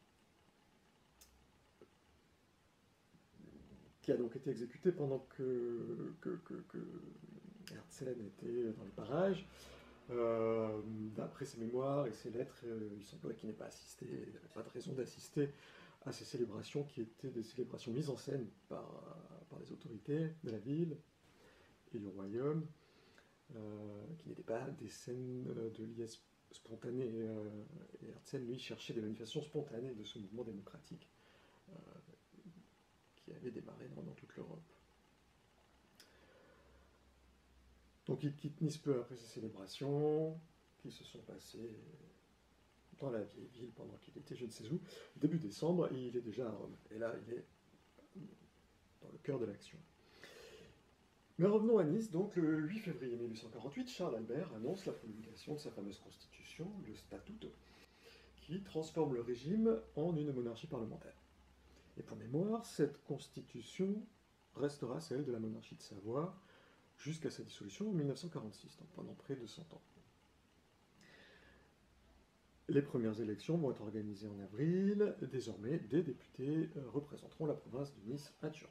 qui a donc été exécuté pendant que, que, que, que Herzen était dans les parages. Euh, D'après ses mémoires et ses lettres, euh, il semblerait qu'il n'ait pas assisté, il n'avait pas de raison d'assister à ces célébrations qui étaient des célébrations mises en scène par, par les autorités de la ville et du royaume, euh, qui n'étaient pas des scènes de liesse spontanées. Euh, et Herzen, lui, cherchait des manifestations spontanées de ce mouvement démocratique euh, qui avait démarré dans, dans toute l'Europe. Donc il quitte Nice peu après ces célébrations, qui se sont passées dans la vieille ville pendant qu'il était je ne sais où. Début décembre, et il est déjà à Rome. Et là, il est dans le cœur de l'action. Mais revenons à Nice, donc le huit février mille huit cent quarante-huit, Charles Albert annonce la promulgation de sa fameuse constitution, le Statuto, qui transforme le régime en une monarchie parlementaire. Et pour mémoire, cette constitution restera celle de la monarchie de Savoie jusqu'à sa dissolution en mille neuf cent quarante-six, donc pendant près de cent ans. Les premières élections vont être organisées en avril. Désormais, des députés représenteront la province de Nice à Turin.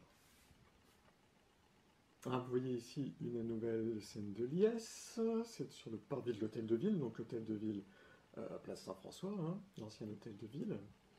Ah, vous voyez ici une nouvelle scène de liesse. C'est sur le parvis de l'hôtel de ville, donc l'hôtel de ville euh, place Saint-François, hein, l'ancien hôtel de ville.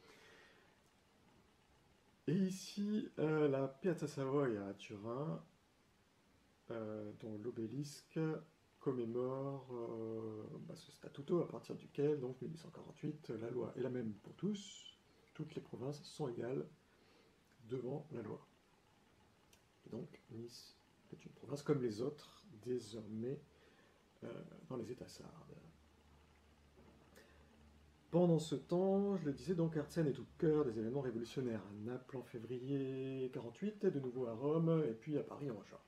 Et ici, euh, la Piazza Savoia à Turin, euh, dont l'obélisque commémore euh, bah, ce statuto à partir duquel, donc mille huit cent quarante-huit, la loi est la même pour tous, toutes les provinces sont égales devant la loi. Et donc Nice est une province comme les autres, désormais euh, dans les États sardes. Pendant ce temps, je le disais, donc Arsène est au cœur des événements révolutionnaires. À Naples en février quarante-huit, de nouveau à Rome, et puis à Paris en juin.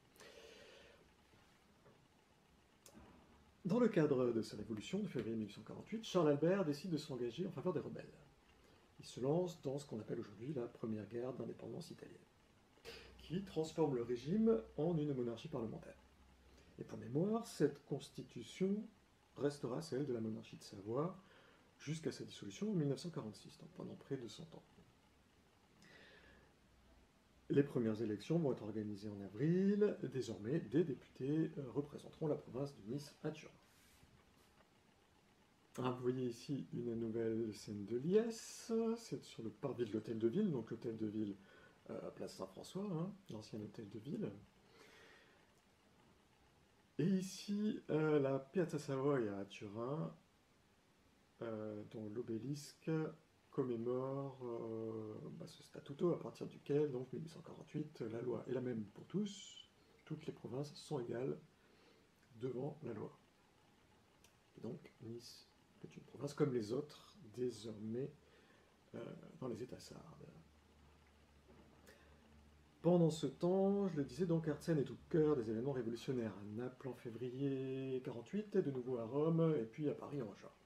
Dans le cadre de sa révolution de février mille huit cent quarante-huit, Charles Albert décide de s'engager en faveur des rebelles. Il se lance dans ce qu'on appelle aujourd'hui la première guerre d'indépendance italienne, qui transforme le régime en une monarchie parlementaire. Et pour mémoire, cette constitution restera celle de la monarchie de Savoie jusqu'à sa dissolution en mille neuf cent quarante-six, donc pendant près de cent ans. Les premières élections vont être organisées en avril. Désormais, des députés représenteront la province de Nice à Turin. Ah, vous voyez ici une nouvelle scène de liesse. C'est sur le parvis de l'hôtel de ville, donc l'hôtel de ville euh, place Saint-François, hein, l'ancien hôtel de ville. Et ici, euh, la Piazza Savoia à Turin, euh, dont l'obélisque commémore euh, bah, ce statuto à partir duquel, donc mille huit cent quarante-huit, la loi est la même pour tous, toutes les provinces sont égales devant la loi. Et donc Nice est une province comme les autres, désormais euh, dans les États sardes. Pendant ce temps, je le disais, donc Arsène est au cœur des événements révolutionnaires. À Naples en février quarante-huit, de nouveau à Rome, et puis à Paris en juin.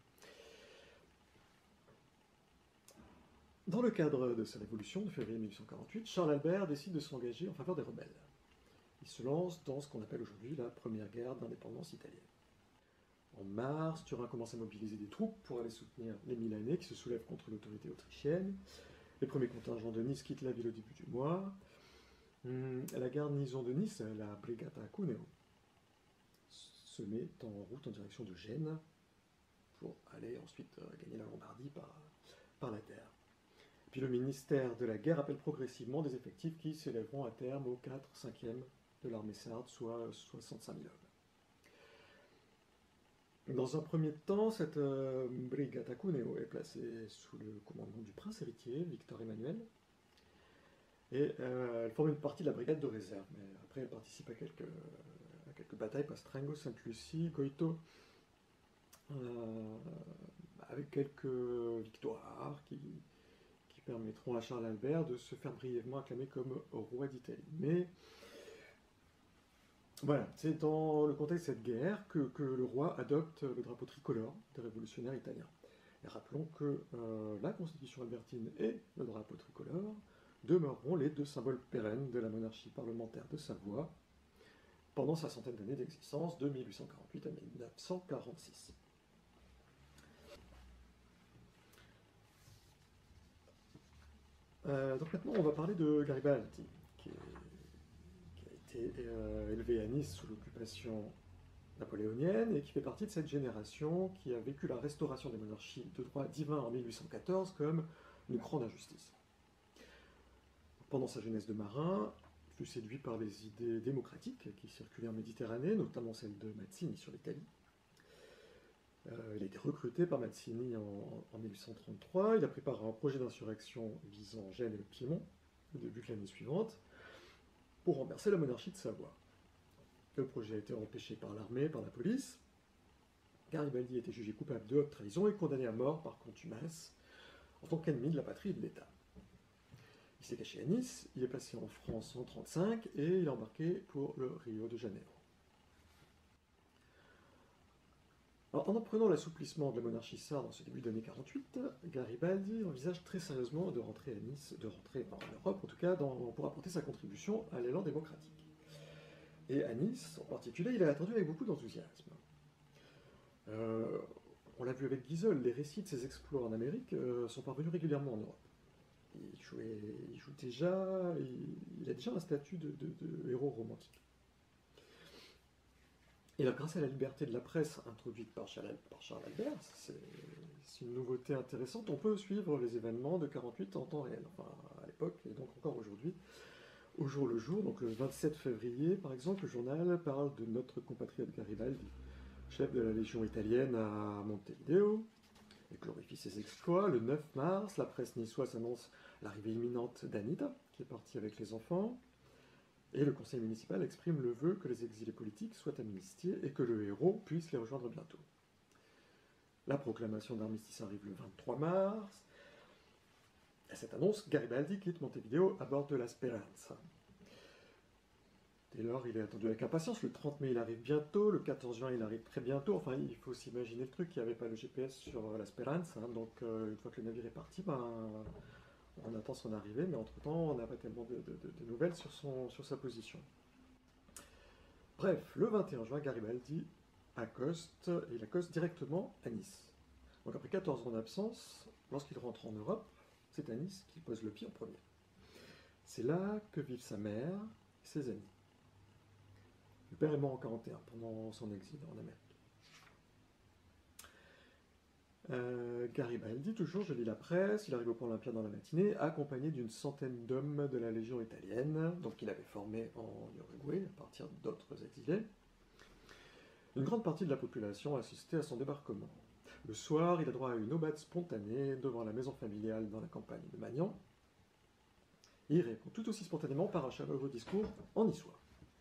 Dans le cadre de sa révolution de février mille huit cent quarante-huit, Charles Albert décide de s'engager en faveur des rebelles. Il se lance dans ce qu'on appelle aujourd'hui la première guerre d'indépendance italienne. En mars, Turin commence à mobiliser des troupes pour aller soutenir les Milanais qui se soulèvent contre l'autorité autrichienne. Les premiers contingents de Nice quittent la ville au début du mois. La garnison de Nice, la Brigata Cuneo, se met en route en direction de Gênes pour aller ensuite gagner la Lombardie par, par la terre. Puis le ministère de la guerre appelle progressivement des effectifs qui s'élèveront à terme aux quatre cinquièmes de l'armée sarde, soit soixante-cinq mille hommes. Dans un premier temps, cette euh, Brigata Cuneo est placée sous le commandement du prince héritier, Victor Emmanuel, et euh, elle forme une partie de la brigade de réserve, mais après elle participe à quelques, à quelques batailles, Pastrengo, Sainte-Lucie, Goito, euh, avec quelques victoires qui... permettront à Charles Albert de se faire brièvement acclamer comme roi d'Italie. Mais voilà, c'est dans le contexte de cette guerre que, que le roi adopte le drapeau tricolore des révolutionnaires italiens. Et rappelons que euh, la constitution albertine et le drapeau tricolore demeureront les deux symboles pérennes de la monarchie parlementaire de Savoie pendant sa centaine d'années d'existence, de mille huit cent quarante-huit à mille neuf cent quarante-six. Euh, donc maintenant, on va parler de Garibaldi, qui, est, qui a été euh, élevé à Nice sous l'occupation napoléonienne et qui fait partie de cette génération qui a vécu la restauration des monarchies de droit divin en mille huit cent quatorze comme une grande injustice. Pendant sa jeunesse de marin, il fut séduit par les idées démocratiques qui circulaient en Méditerranée, notamment celle de Mazzini sur l'Italie. Euh, il a été recruté par Mazzini en, en mille huit cent trente-trois. Il a préparé un projet d'insurrection visant Gênes et le Piémont, au début de l'année suivante, pour renverser la monarchie de Savoie. Le projet a été empêché par l'armée, par la police. Garibaldi a été jugé coupable de haute trahison et condamné à mort par contumace en tant qu'ennemi de la patrie et de l'État. Il s'est caché à Nice, il est passé en France en mille neuf cent trente-cinq et il est embarqué pour le Rio de Janeiro. Alors, en apprenant l'assouplissement de la monarchie sarde dans ce début d'année quarante-huit, Garibaldi envisage très sérieusement de rentrer à Nice, de rentrer en Europe en tout cas, dans, pour apporter sa contribution à l'élan démocratique. Et à Nice, en particulier, il est attendu avec beaucoup d'enthousiasme. Euh, on l'a vu avec Guiseul, les récits de ses exploits en Amérique euh, sont parvenus régulièrement en Europe. Il, jouait, il joue déjà, il, il a déjà un statut de, de, de héros romantique. Et là, grâce à la liberté de la presse introduite par Charles, par Charles Albert, c'est une nouveauté intéressante, on peut suivre les événements de quarante-huit en temps réel, enfin à l'époque et donc encore aujourd'hui, au jour le jour. Donc le vingt-sept février, par exemple, le journal parle de notre compatriote Garibaldi, chef de la Légion italienne à Montevideo, et glorifie ses exploits. Le neuf mars, la presse niçoise annonce l'arrivée imminente d'Anita, qui est partie avec les enfants. Et le conseil municipal exprime le vœu que les exilés politiques soient amnistiés et que le héros puisse les rejoindre bientôt. La proclamation d'armistice arrive le vingt-trois mars. À cette annonce, Garibaldi quitte Montevideo à bord de la Speranza. Dès lors, il est attendu avec impatience. Le trente mai, il arrive bientôt. Le quatorze juin, il arrive très bientôt. Enfin, il faut s'imaginer le truc. Il n'y avait pas le G P S sur la Speranza. Hein, donc, euh, une fois que le navire est parti, ben, on attend son arrivée, mais entre-temps, on n'a pas tellement de, de, de nouvelles sur, son, sur sa position. Bref, le vingt et un juin, Garibaldi accoste, et il accoste directement à Nice. Donc après quatorze ans d'absence, lorsqu'il rentre en Europe, c'est à Nice qu'il pose le pied en premier. C'est là que vivent sa mère et ses amis. Le père est mort en quarante et un, pendant son exil en Amérique. Euh, Garibaldi, toujours, je lis la presse, il arrive au Pont Olympia dans la matinée, accompagné d'une centaine d'hommes de la Légion italienne, donc qu'il avait formé en Uruguay, à partir d'autres exilés. Une grande partie de la population assistait à son débarquement. Le soir, il a droit à une aubade spontanée devant la maison familiale dans la campagne de Magnan. Il répond tout aussi spontanément par un chaleureux discours en niçois.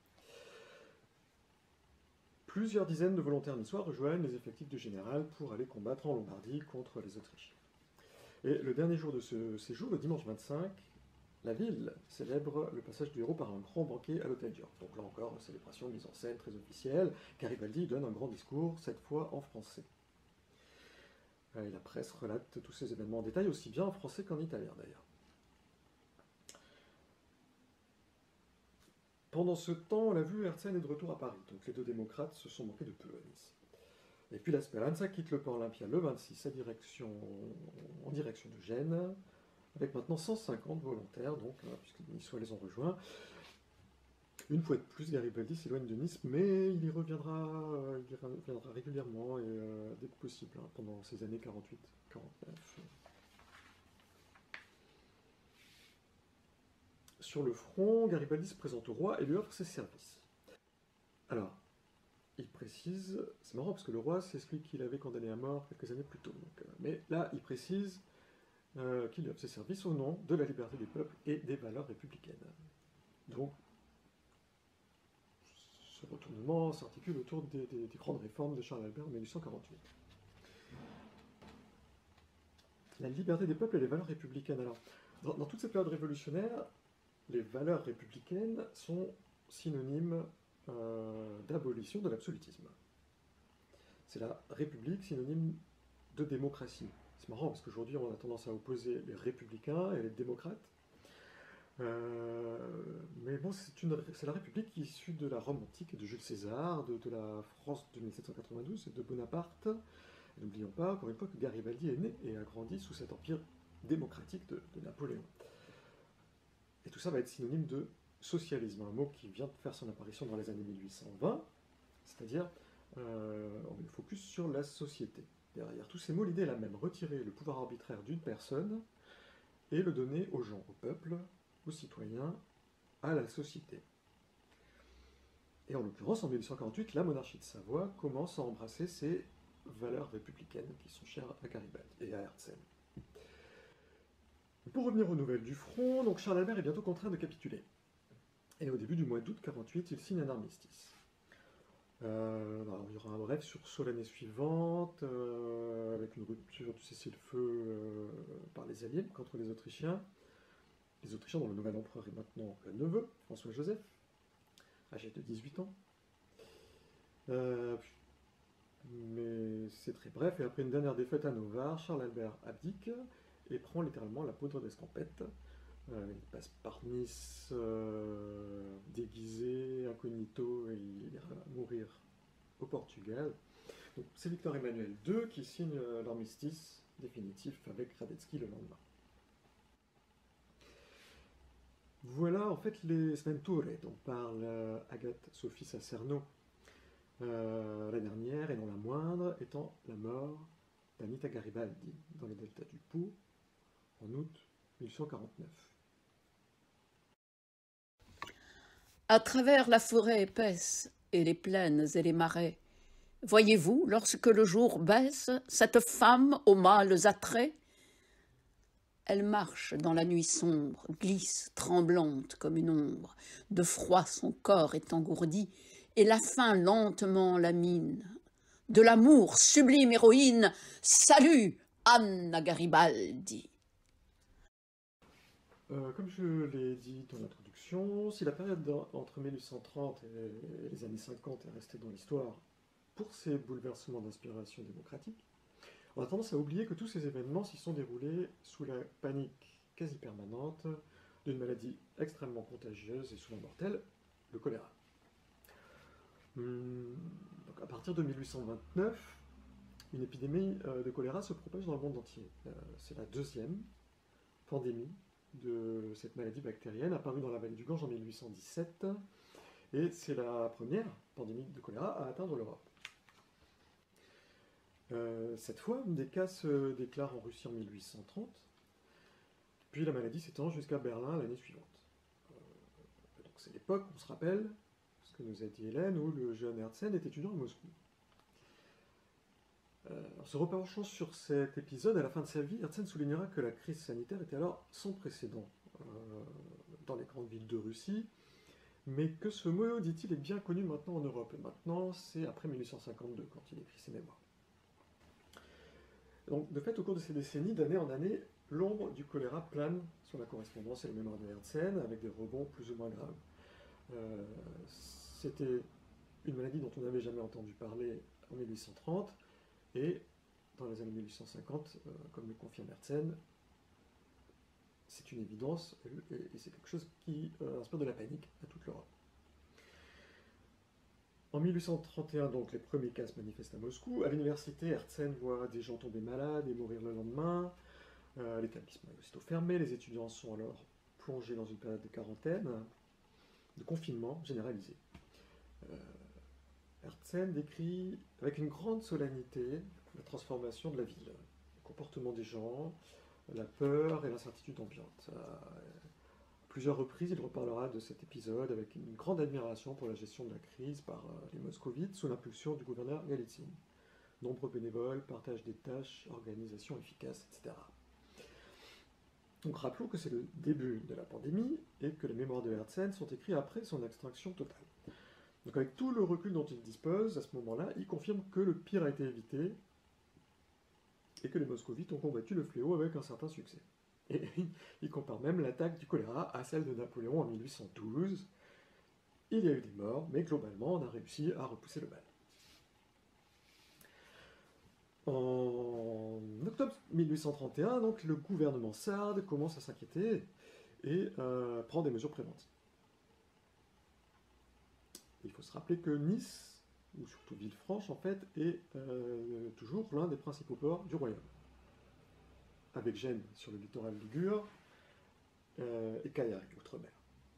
Plusieurs dizaines de volontaires niçois rejoignent les effectifs du général pour aller combattre en Lombardie contre les Autrichiens. Et le dernier jour de ce séjour, le dimanche vingt-cinq, la ville célèbre le passage du héros par un grand banquet à l'Hôtel Dior. Donc là encore, une célébration mise en scène très officielle. Garibaldi donne un grand discours, cette fois en français. Et la presse relate tous ces événements en détail, aussi bien en français qu'en italien d'ailleurs. Pendant ce temps, on l'a vu, Herzen est de retour à Paris, donc les deux démocrates se sont manqués de peu à Nice. Et puis la Speranza quitte le Port Olympia le vingt-six à direction, en direction de Gênes, avec maintenant cent cinquante volontaires, donc, puisque les Niçois les ont rejoints. Une fois de plus, Garibaldi s'éloigne de Nice, mais il y reviendra, euh, il y reviendra régulièrement et euh, dès que possible, hein, pendant ces années quarante-huit quarante-neuf. Sur le front, Garibaldi se présente au roi et lui offre ses services. Alors, il précise, c'est marrant parce que le roi, c'est celui qu'il avait condamné à mort quelques années plus tôt. Donc, euh, mais là, il précise euh, qu'il offre ses services au nom de la liberté des peuples et des valeurs républicaines. Donc, ce retournement s'articule autour des, des, des grandes réformes de Charles Albert en mille huit cent quarante-huit. La liberté des peuples et les valeurs républicaines. Alors, dans, dans toute cette période révolutionnaire, les valeurs républicaines sont synonymes euh, d'abolition de l'absolutisme. C'est la République synonyme de démocratie. C'est marrant parce qu'aujourd'hui on a tendance à opposer les républicains et les démocrates. Euh, mais bon, c'est la République issue de la Rome antique, de Jules César, de, de la France de mille sept cent quatre-vingt-douze et de Bonaparte. N'oublions pas, encore une fois, que Garibaldi est né et a grandi sous cet empire démocratique de, de Napoléon. Et tout ça va être synonyme de socialisme, un mot qui vient de faire son apparition dans les années mille huit cent vingt, c'est-à-dire euh, on met le focus sur la société. Derrière tous ces mots, l'idée est la même, retirer le pouvoir arbitraire d'une personne et le donner aux gens, au peuple, aux citoyens, à la société. Et en l'occurrence, en mille huit cent quarante-huit, la monarchie de Savoie commence à embrasser ces valeurs républicaines qui sont chères à Garibaldi et à Herzen. Pour revenir aux nouvelles du front, donc Charles Albert est bientôt contraint de capituler. Et au début du mois d'août mille huit cent quarante-huit, il signe un armistice. Euh, alors, il y aura un bref sursaut l'année suivante, euh, avec une rupture du cessez-le-feu euh, par les Alliés contre les Autrichiens. Les Autrichiens dont le nouvel empereur est maintenant le neveu, François-Joseph, âgé de dix-huit ans. Euh, mais c'est très bref, et après une dernière défaite à Novare, Charles-Albert abdique et prend littéralement la poudre d'escampette. Euh, il passe par Nice euh, déguisé, incognito, et il ira mourir au Portugal. Donc c'est Victor Emmanuel deux qui signe euh, l'armistice définitif avec Radetzky le lendemain. Voilà en fait les sventure dont parle euh, Agathe Sophie Sacerno. Euh, la dernière, et non la moindre, étant la mort d'Anita Garibaldi dans le delta du Pô en août mille huit cent quarante-neuf. À travers la forêt épaisse et les plaines et les marais, voyez-vous, lorsque le jour baisse, cette femme aux mâles attraits? Elle marche dans la nuit sombre, glisse, tremblante comme une ombre. De froid son corps est engourdi, et la faim lentement la mine. De l'amour, sublime héroïne, salut, Anna Garibaldi. Euh, comme je l'ai dit dans l'introduction, si la période entre mille huit cent trente et les années cinquante est restée dans l'histoire pour ses bouleversements d'inspiration démocratique, on a tendance à oublier que tous ces événements s'y sont déroulés sous la panique quasi permanente d'une maladie extrêmement contagieuse et souvent mortelle, le choléra. Hum, donc à partir de mille huit cent vingt-neuf, une épidémie euh, de choléra se propage dans le monde entier. Euh, c'est la deuxième pandémie de cette maladie bactérienne, apparue dans la vallée du Gange en mille huit cent dix-sept, et c'est la première pandémie de choléra à atteindre l'Europe. Euh, cette fois, des cas se déclarent en Russie en mille huit cent trente, puis la maladie s'étend jusqu'à Berlin l'année suivante. Euh, donc c'est l'époque, on se rappelle, ce que nous a dit Hélène, où le jeune Herzen est étudiant à Moscou. Euh, en se repenchant sur cet épisode, à la fin de sa vie, Herzen soulignera que la crise sanitaire était alors sans précédent euh, dans les grandes villes de Russie, mais que ce mot, dit-il, est bien connu maintenant en Europe. Et maintenant, c'est après mille huit cent cinquante-deux, quand il écrit ses mémoires. Donc, de fait, au cours de ces décennies, d'année en année, l'ombre du choléra plane sur la correspondance et les mémoires de Herzen, avec des rebonds plus ou moins graves. Euh, C'était une maladie dont on n'avait jamais entendu parler en mille huit cent trente, et dans les années mille huit cent cinquante, euh, comme le confirme Herzen, c'est une évidence, et, et c'est quelque chose qui euh, inspire de la panique à toute l'Europe. En mille huit cent trente et un, donc, les premiers cas se manifestent à Moscou. À l'université, Herzen voit des gens tomber malades et mourir le lendemain. Euh, L'établissement est aussitôt fermé. Les étudiants sont alors plongés dans une période de quarantaine, de confinement généralisé. Euh, Herzen décrit avec une grande solennité la transformation de la ville, le comportement des gens, la peur et l'incertitude ambiante. À plusieurs reprises, il reparlera de cet épisode avec une grande admiration pour la gestion de la crise par les moscovites sous l'impulsion du gouverneur Galitzine. Nombreux bénévoles, partage des tâches, organisation efficace, et cetera. Donc rappelons que c'est le début de la pandémie et que les mémoires de Herzen sont écrits après son extinction totale. Donc avec tout le recul dont il dispose, à ce moment-là, il confirme que le pire a été évité et que les moscovites ont combattu le fléau avec un certain succès. Et il compare même l'attaque du choléra à celle de Napoléon en mille huit cent douze. Il y a eu des morts, mais globalement, on a réussi à repousser le mal. En octobre mille huit cent trente et un, donc, le gouvernement sarde commence à s'inquiéter et euh, prend des mesures préventives. Il faut se rappeler que Nice, ou surtout Villefranche en fait, est euh, toujours l'un des principaux ports du royaume. Avec Gênes sur le littoral ligure euh, et Caillac, outre-mer.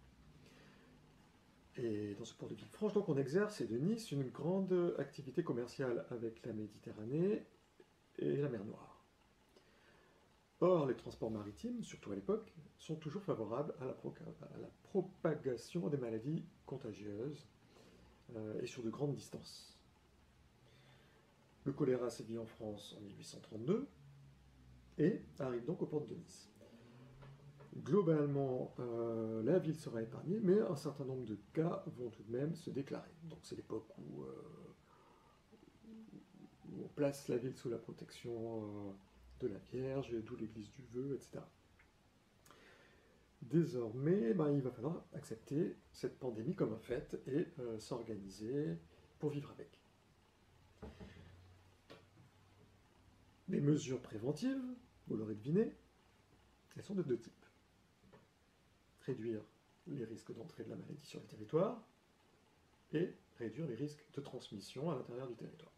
Et dans ce port de Villefranche, donc, on exerce, et de Nice, une grande activité commerciale avec la Méditerranée et la mer Noire. Or, les transports maritimes, surtout à l'époque, sont toujours favorables à la, à la propagation des maladies contagieuses euh, et sur de grandes distances. Le choléra sévit en France en mille huit cent trente-deux et arrive donc au port de Nice. Globalement, euh, la ville sera épargnée, mais un certain nombre de cas vont tout de même se déclarer. Donc c'est l'époque où, euh, où on place la ville sous la protection euh, de la Vierge, d'où l'église du Vœu, et cetera. Désormais, ben, il va falloir accepter cette pandémie comme un fait et euh, s'organiser pour vivre avec. Les mesures préventives, vous l'aurez deviné, elles sont de deux types. Réduire les risques d'entrée de la maladie sur le territoire et réduire les risques de transmission à l'intérieur du territoire.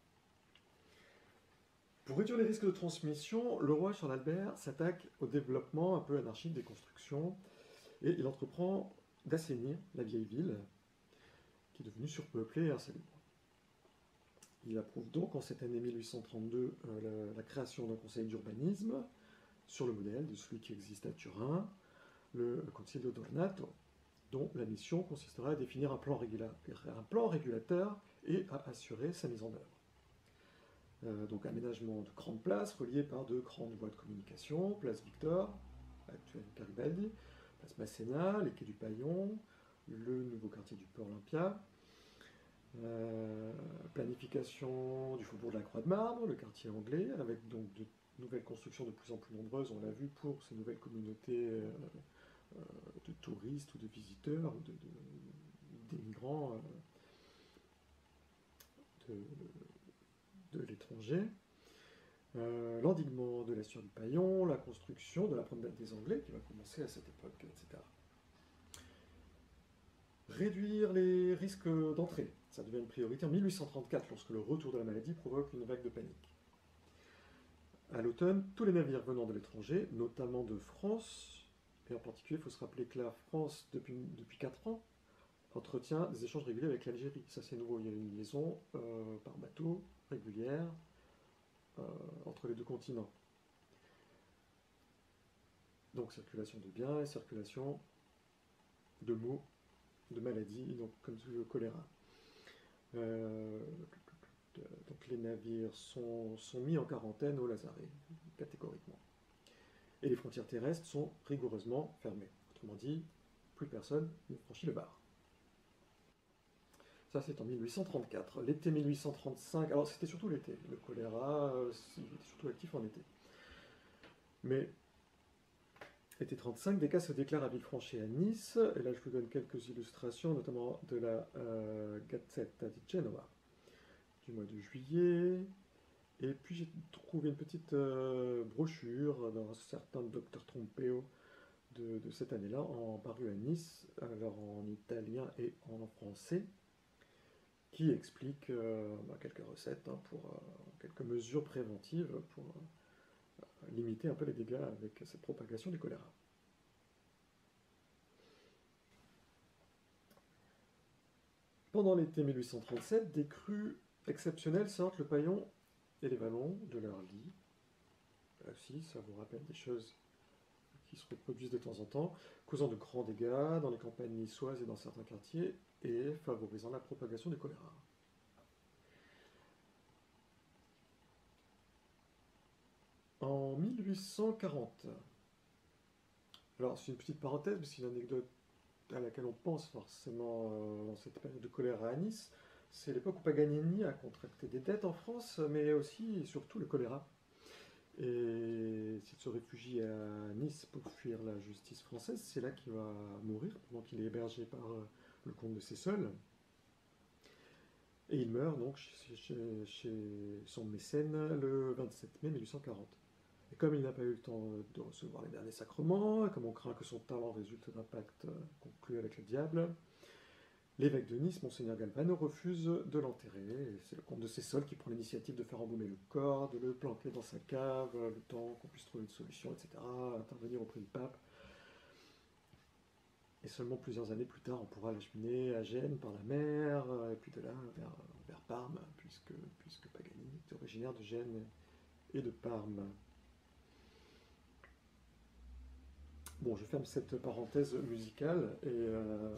Pour réduire les risques de transmission, le roi Charles Albert s'attaque au développement un peu anarchique des constructions et il entreprend d'assainir la vieille ville qui est devenue surpeuplée et insalubre. Il approuve donc en cette année mille huit cent trente-deux euh, la, la création d'un conseil d'urbanisme sur le modèle de celui qui existe à Turin, le Concilio d'Ornato, dont la mission consistera à définir un plan, régula- un plan régulateur et à assurer sa mise en œuvre. Euh, donc aménagement de grandes places reliées par de grandes voies de communication, place Victor, actuelle Garibaldi, place Masséna, les quais du Paillon, le nouveau quartier du Port Olympia, euh, planification du faubourg de la Croix de Marbre, le quartier anglais, avec donc de nouvelles constructions de plus en plus nombreuses, on l'a vu, pour ces nouvelles communautés euh, euh, de touristes ou de visiteurs ou de, de, d'émigrants euh, de, de l'étranger. Euh, l'endiguement de l'estuaire du Paillon, la construction de la promenade des Anglais qui va commencer à cette époque, et cetera. Réduire les risques d'entrée, ça devient une priorité en mille huit cent trente-quatre lorsque le retour de la maladie provoque une vague de panique. À l'automne, tous les navires venant de l'étranger, notamment de France, et en particulier, il faut se rappeler que la France, depuis, depuis quatre ans, entretient des échanges réguliers avec l'Algérie. Ça, c'est nouveau. Il y a une liaison euh, par bateau régulière euh, entre les deux continents. Donc, circulation de biens et circulation de maux, de maladies, donc, comme le choléra. Euh, donc, les navires sont, sont mis en quarantaine au Lazaret, catégoriquement. Et les frontières terrestres sont rigoureusement fermées. Autrement dit, plus personne ne franchit le bar. Ça, c'est en mille huit cent trente-quatre. L'été mille huit cent trente-cinq, alors c'était surtout l'été. Le choléra, euh, il était surtout actif en été. Mais, été trente-cinq, des cas se déclarent à Villefranche et à Nice. Et là, je vous donne quelques illustrations, notamment de la euh, Gazzetta di Genova, du mois de juillet. Et puis, j'ai trouvé une petite euh, brochure d'un certain docteur Trompeo de, de cette année-là, en paru à Nice, alors en italien et en français, qui explique euh, bah, quelques recettes hein, pour euh, quelques mesures préventives pour euh, limiter un peu les dégâts avec cette propagation du choléra. Pendant l'été mille huit cent trente-sept, des crues exceptionnelles sortent le Paillon et les vallons de leur lit. Là aussi, ça vous rappelle des choses qui se reproduisent de temps en temps, causant de grands dégâts dans les campagnes niçoises et dans certains quartiers, et favorisant la propagation du choléra. En mille huit cent quarante, alors c'est une petite parenthèse, mais c'est une anecdote à laquelle on pense forcément euh, dans cette période de choléra à Nice, c'est l'époque où Paganini a contracté des dettes en France, mais aussi et surtout le choléra. Et s'il se réfugie à Nice pour fuir la justice française, c'est là qu'il va mourir, pendant qu'il est hébergé par euh, le comte de Sessol. Et il meurt donc chez, chez, chez son mécène le vingt-sept mai mille huit cent quarante. Et comme il n'a pas eu le temps de recevoir les derniers sacrements, et comme on craint que son talent résulte d'un pacte conclu avec le diable, l'évêque de Nice, Monseigneur Galvano, refuse de l'enterrer. C'est le comte de Sessol qui prend l'initiative de faire embaumer le corps, de le planquer dans sa cave, le temps qu'on puisse trouver une solution, et cetera, intervenir auprès du pape. Et seulement plusieurs années plus tard, on pourra l'acheminer à Gênes par la mer, et puis de là vers, vers Parme, puisque, puisque Paganini est originaire de Gênes et de Parme. Bon, je ferme cette parenthèse musicale et, euh,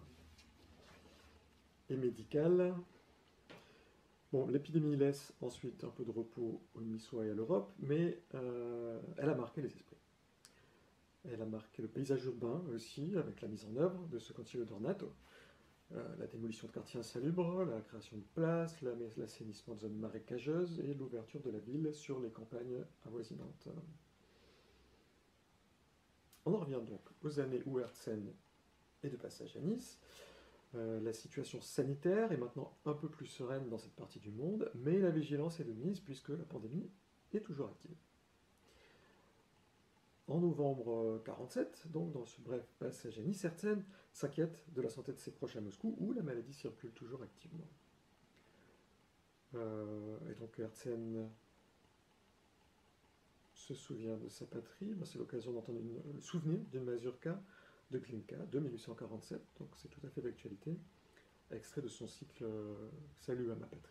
et médicale. Bon, l'épidémie laisse ensuite un peu de repos aux Niçois et à l'Europe, mais euh, elle a marqué les esprits. Elle a marqué le paysage urbain aussi, avec la mise en œuvre de ce Concilio d'Ornato, euh, la démolition de quartiers insalubres, la création de places, l'assainissement de zones marécageuses et l'ouverture de la ville sur les campagnes avoisinantes. On en revient donc aux années où Herzen est de passage à Nice. Euh, la situation sanitaire est maintenant un peu plus sereine dans cette partie du monde, mais la vigilance est de mise puisque la pandémie est toujours active. En novembre mille neuf cent quarante-sept, donc dans ce bref passage à Nice, Herzen s'inquiète de la santé de ses proches à Moscou, où la maladie circule toujours activement. Euh, et donc Herzen se souvient de sa patrie. Ben, c'est l'occasion d'entendre une, le souvenir d'une mazurka de Glinka de mille huit cent quarante-sept, donc c'est tout à fait d'actualité, extrait de son cycle euh, Salut à ma patrie.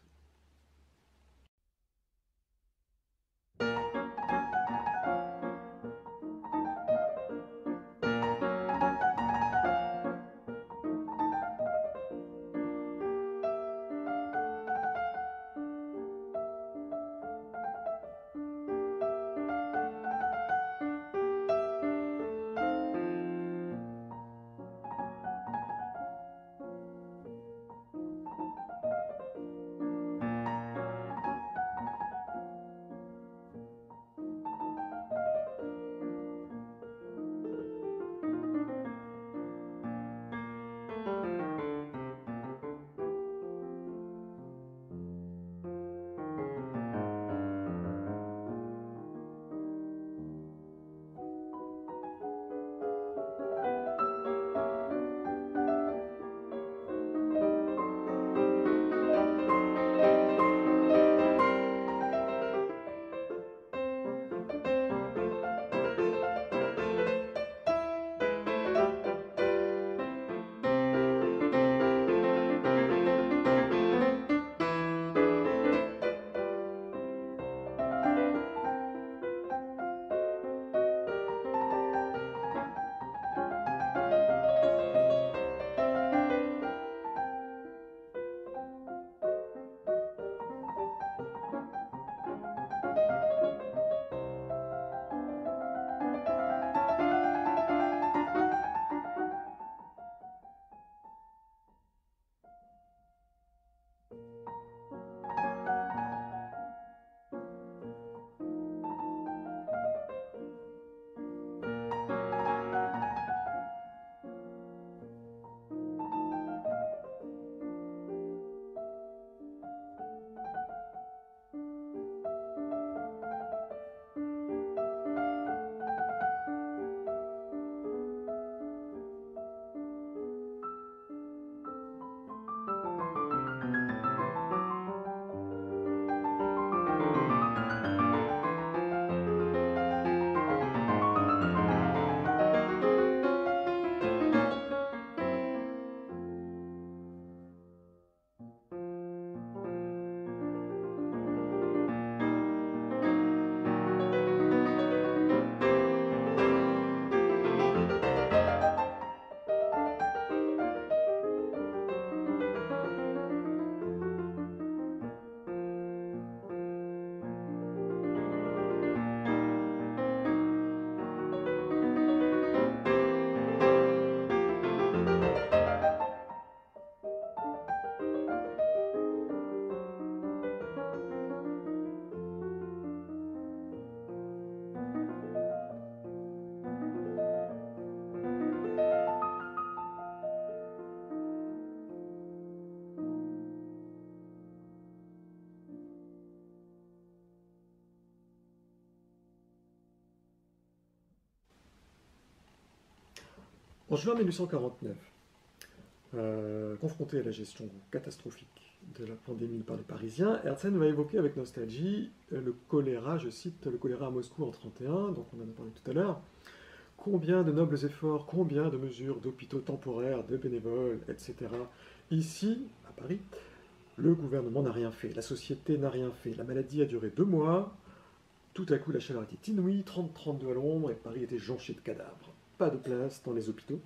En juin mille huit cent quarante-neuf, euh, confronté à la gestion catastrophique de la pandémie par les Parisiens, Herzen va évoquer avec nostalgie le choléra, je cite, le choléra à Moscou en trente et un, donc on en a parlé tout à l'heure. Combien de nobles efforts, combien de mesures d'hôpitaux temporaires, de bénévoles, et cetera. Ici, à Paris, le gouvernement n'a rien fait, la société n'a rien fait. La maladie a duré deux mois, tout à coup la chaleur était inouïe, trente à trente-deux à l'ombre, et Paris était jonché de cadavres. Pas de place dans les hôpitaux,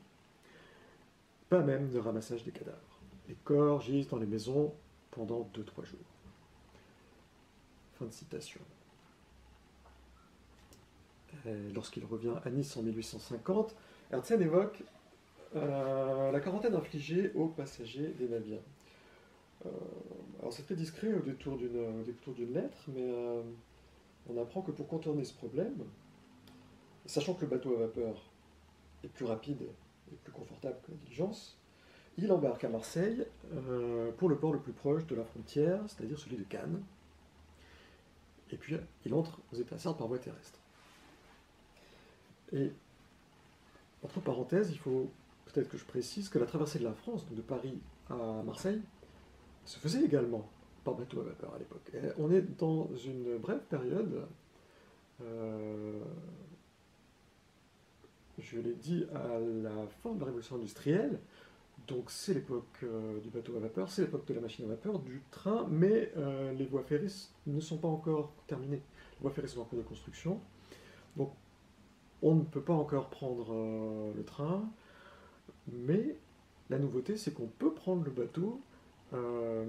pas même de ramassage des cadavres. Les corps gisent dans les maisons pendant deux à trois jours. Fin de citation. Et lorsqu'il revient à Nice en mille huit cent cinquante, Hertzen évoque euh, la quarantaine infligée aux passagers des navires. Euh, alors c'est très discret au détour d'une, au détour d'une lettre, mais euh, on apprend que pour contourner ce problème, sachant que le bateau à vapeur est plus rapide et plus confortable que la diligence, il embarque à Marseille euh, pour le port le plus proche de la frontière, c'est-à-dire celui de Cannes, et puis il entre aux États sardes par voie terrestre. Et, entre parenthèses, il faut peut-être que je précise que la traversée de la France, donc de Paris à Marseille, se faisait également par bateau à vapeur à l'époque. Et on est dans une brève période, euh, je l'ai dit, à la fin de la révolution industrielle, donc c'est l'époque euh, du bateau à vapeur, c'est l'époque de la machine à vapeur, du train, mais euh, les voies ferrées ne sont pas encore terminées. Les voies ferrées sont en cours de construction, donc on ne peut pas encore prendre euh, le train, mais la nouveauté, c'est qu'on peut prendre le bateau euh,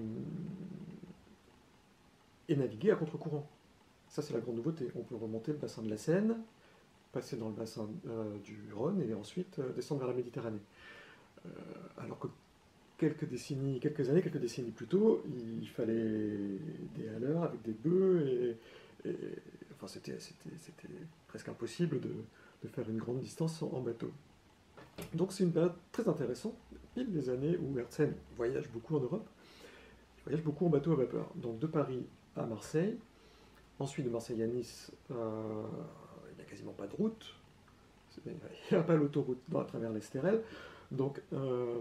et naviguer à contre-courant. Ça, c'est la grande nouveauté. On peut remonter le bassin de la Seine, passer dans le bassin euh, du Rhône et ensuite euh, descendre vers la Méditerranée. Euh, alors que quelques décennies, quelques années, quelques décennies plus tôt, il fallait des haleurs avec des bœufs et, et enfin, c'était, c'était, c'était presque impossible de, de faire une grande distance en, en bateau. Donc c'est une période très intéressante, pile les années où Hertzen voyage beaucoup en Europe, il voyage beaucoup en bateau à vapeur. Donc de Paris à Marseille, ensuite de Marseille à Nice, euh, il n'y a quasiment pas de route, il n'y a pas l'autoroute à travers l'Estérel, donc euh,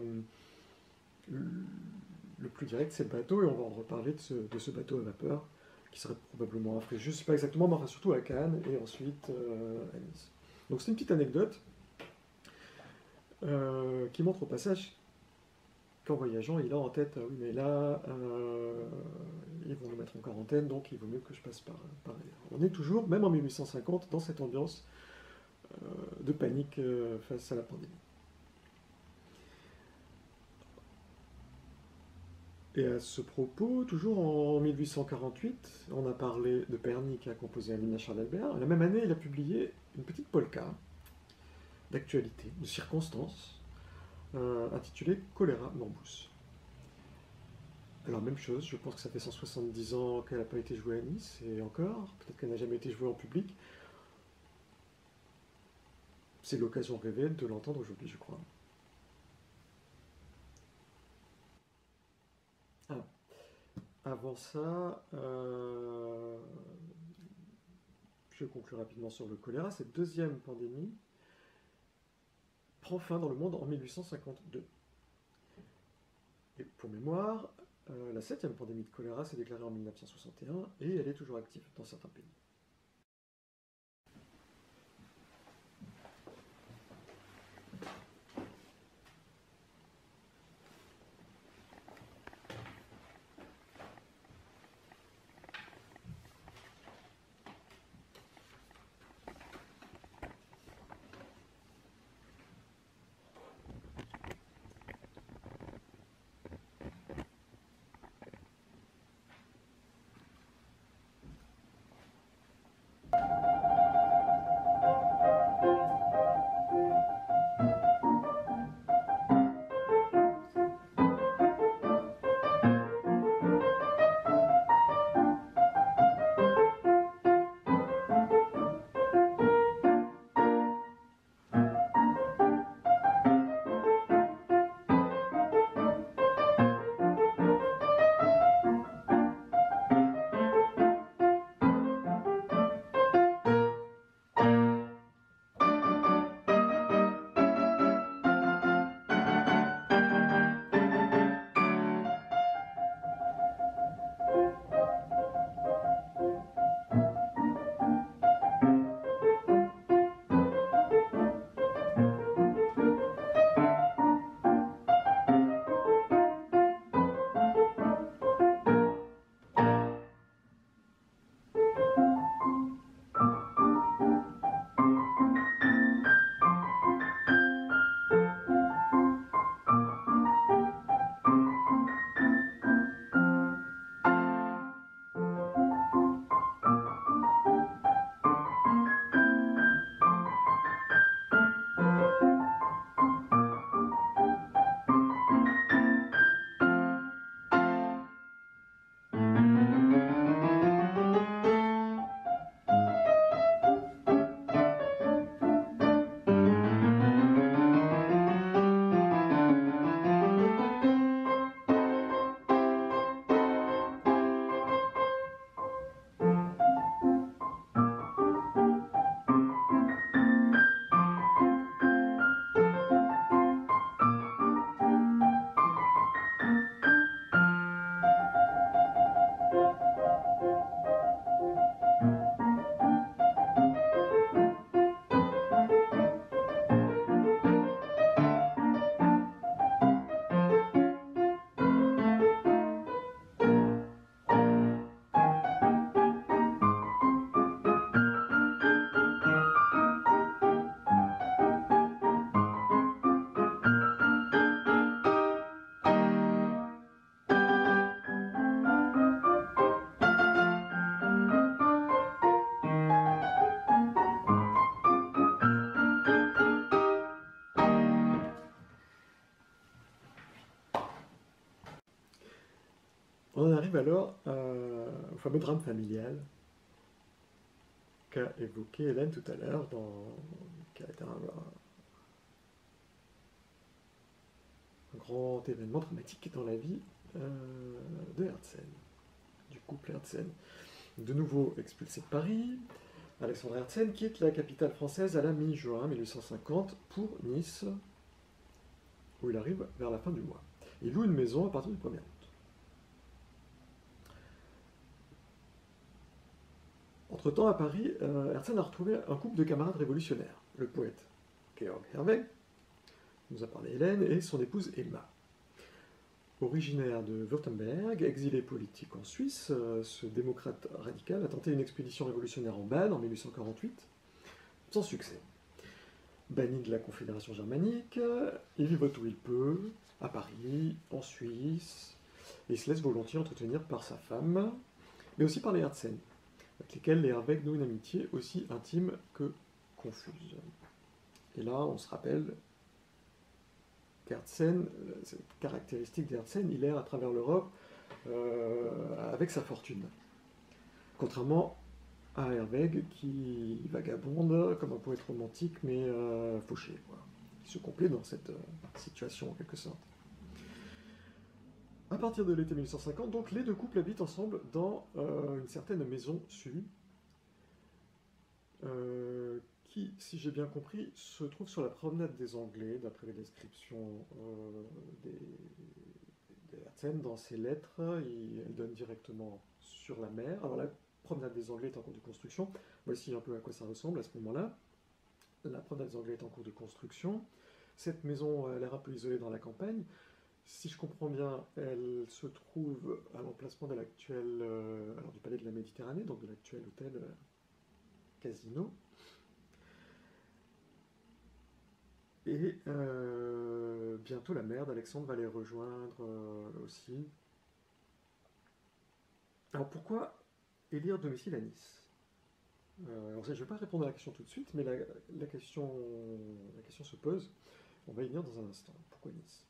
le plus direct c'est le bateau, et on va en reparler de ce, de ce bateau à vapeur, qui serait probablement à Fréjus, je ne sais pas exactement, mais enfin surtout à Cannes, et ensuite euh, à Nice. Donc c'est une petite anecdote, Euh, qui montre au passage qu'en voyageant, il a en tête, ah oui, mais là, euh, ils vont nous mettre en quarantaine, donc il vaut mieux que je passe par, par ailleurs. On est toujours, même en mille huit cent cinquante, dans cette ambiance euh, de panique euh, face à la pandémie. Et à ce propos, toujours en mille huit cent quarante-huit, on a parlé de Perny qui a composé un hymne à Charles Albert. La même année, il a publié une petite polka d'actualité, de circonstances, euh, intitulée Choléra Morbus. Alors même chose, je pense que ça fait cent soixante-dix ans qu'elle n'a pas été jouée à Nice, et encore, peut-être qu'elle n'a jamais été jouée en public. C'est l'occasion rêvée de l'entendre aujourd'hui, je crois. Ah. Avant ça, euh, je conclue rapidement sur le choléra. Cette deuxième pandémie prend fin dans le monde en mille huit cent cinquante-deux. Et pour mémoire, euh, la septième pandémie de choléra s'est déclarée en mille neuf cent soixante et un et elle est toujours active dans certains pays. arrive alors euh, au fameux drame familial qu'a évoqué Hélène tout à l'heure, qui a été un, un grand événement dramatique dans la vie euh, de Herzen, du couple Herzen. De nouveau expulsé de Paris, Alexandre Herzen quitte la capitale française à la mi-juin mille huit cent cinquante pour Nice, où il arrive vers la fin du mois. Il loue une maison à partir du premier août. Entre-temps, à Paris, euh, Herzen a retrouvé un couple de camarades révolutionnaires, le poète Georg Herwegh, nous a parlé Hélène, et son épouse Emma. Originaire de Württemberg, exilé politique en Suisse, euh, ce démocrate radical a tenté une expédition révolutionnaire en Bade en mille huit cent quarante-huit, sans succès. Banni de la Confédération germanique, il vivote où il peut, à Paris, en Suisse, et il se laisse volontiers entretenir par sa femme, mais aussi par les Herzen, avec lesquels les Herwegh nouent une amitié aussi intime que confuse. Et là, on se rappelle qu'Herzen, cette caractéristique d'Herzen, il erre à travers l'Europe euh, avec sa fortune. Contrairement à Herwegh qui vagabonde comme un poète romantique, mais euh, fauché, quoi, qui se complaît dans cette euh, situation en quelque sorte. À partir de l'été mille huit cent cinquante, donc, les deux couples habitent ensemble dans euh, une certaine maison Su, euh, qui, si j'ai bien compris, se trouve sur la promenade des Anglais, d'après les descriptions euh, des, des Herzen dans ses lettres. Il, elle donne directement sur la mer. Alors la promenade des Anglais est en cours de construction. Voici un peu à quoi ça ressemble à ce moment-là. La promenade des Anglais est en cours de construction. Cette maison a l'air un peu isolée dans la campagne. Si je comprends bien, elle se trouve à l'emplacement de l'actuel, euh, alors du palais de la Méditerranée, donc de l'actuel hôtel euh, Casino. Et euh, bientôt la mère d'Alexandre va les rejoindre euh, aussi. Alors pourquoi élire domicile à Nice? euh, alors, je ne vais pas répondre à la question tout de suite, mais la, la, question, la question se pose. On va y venir dans un instant. Pourquoi Nice?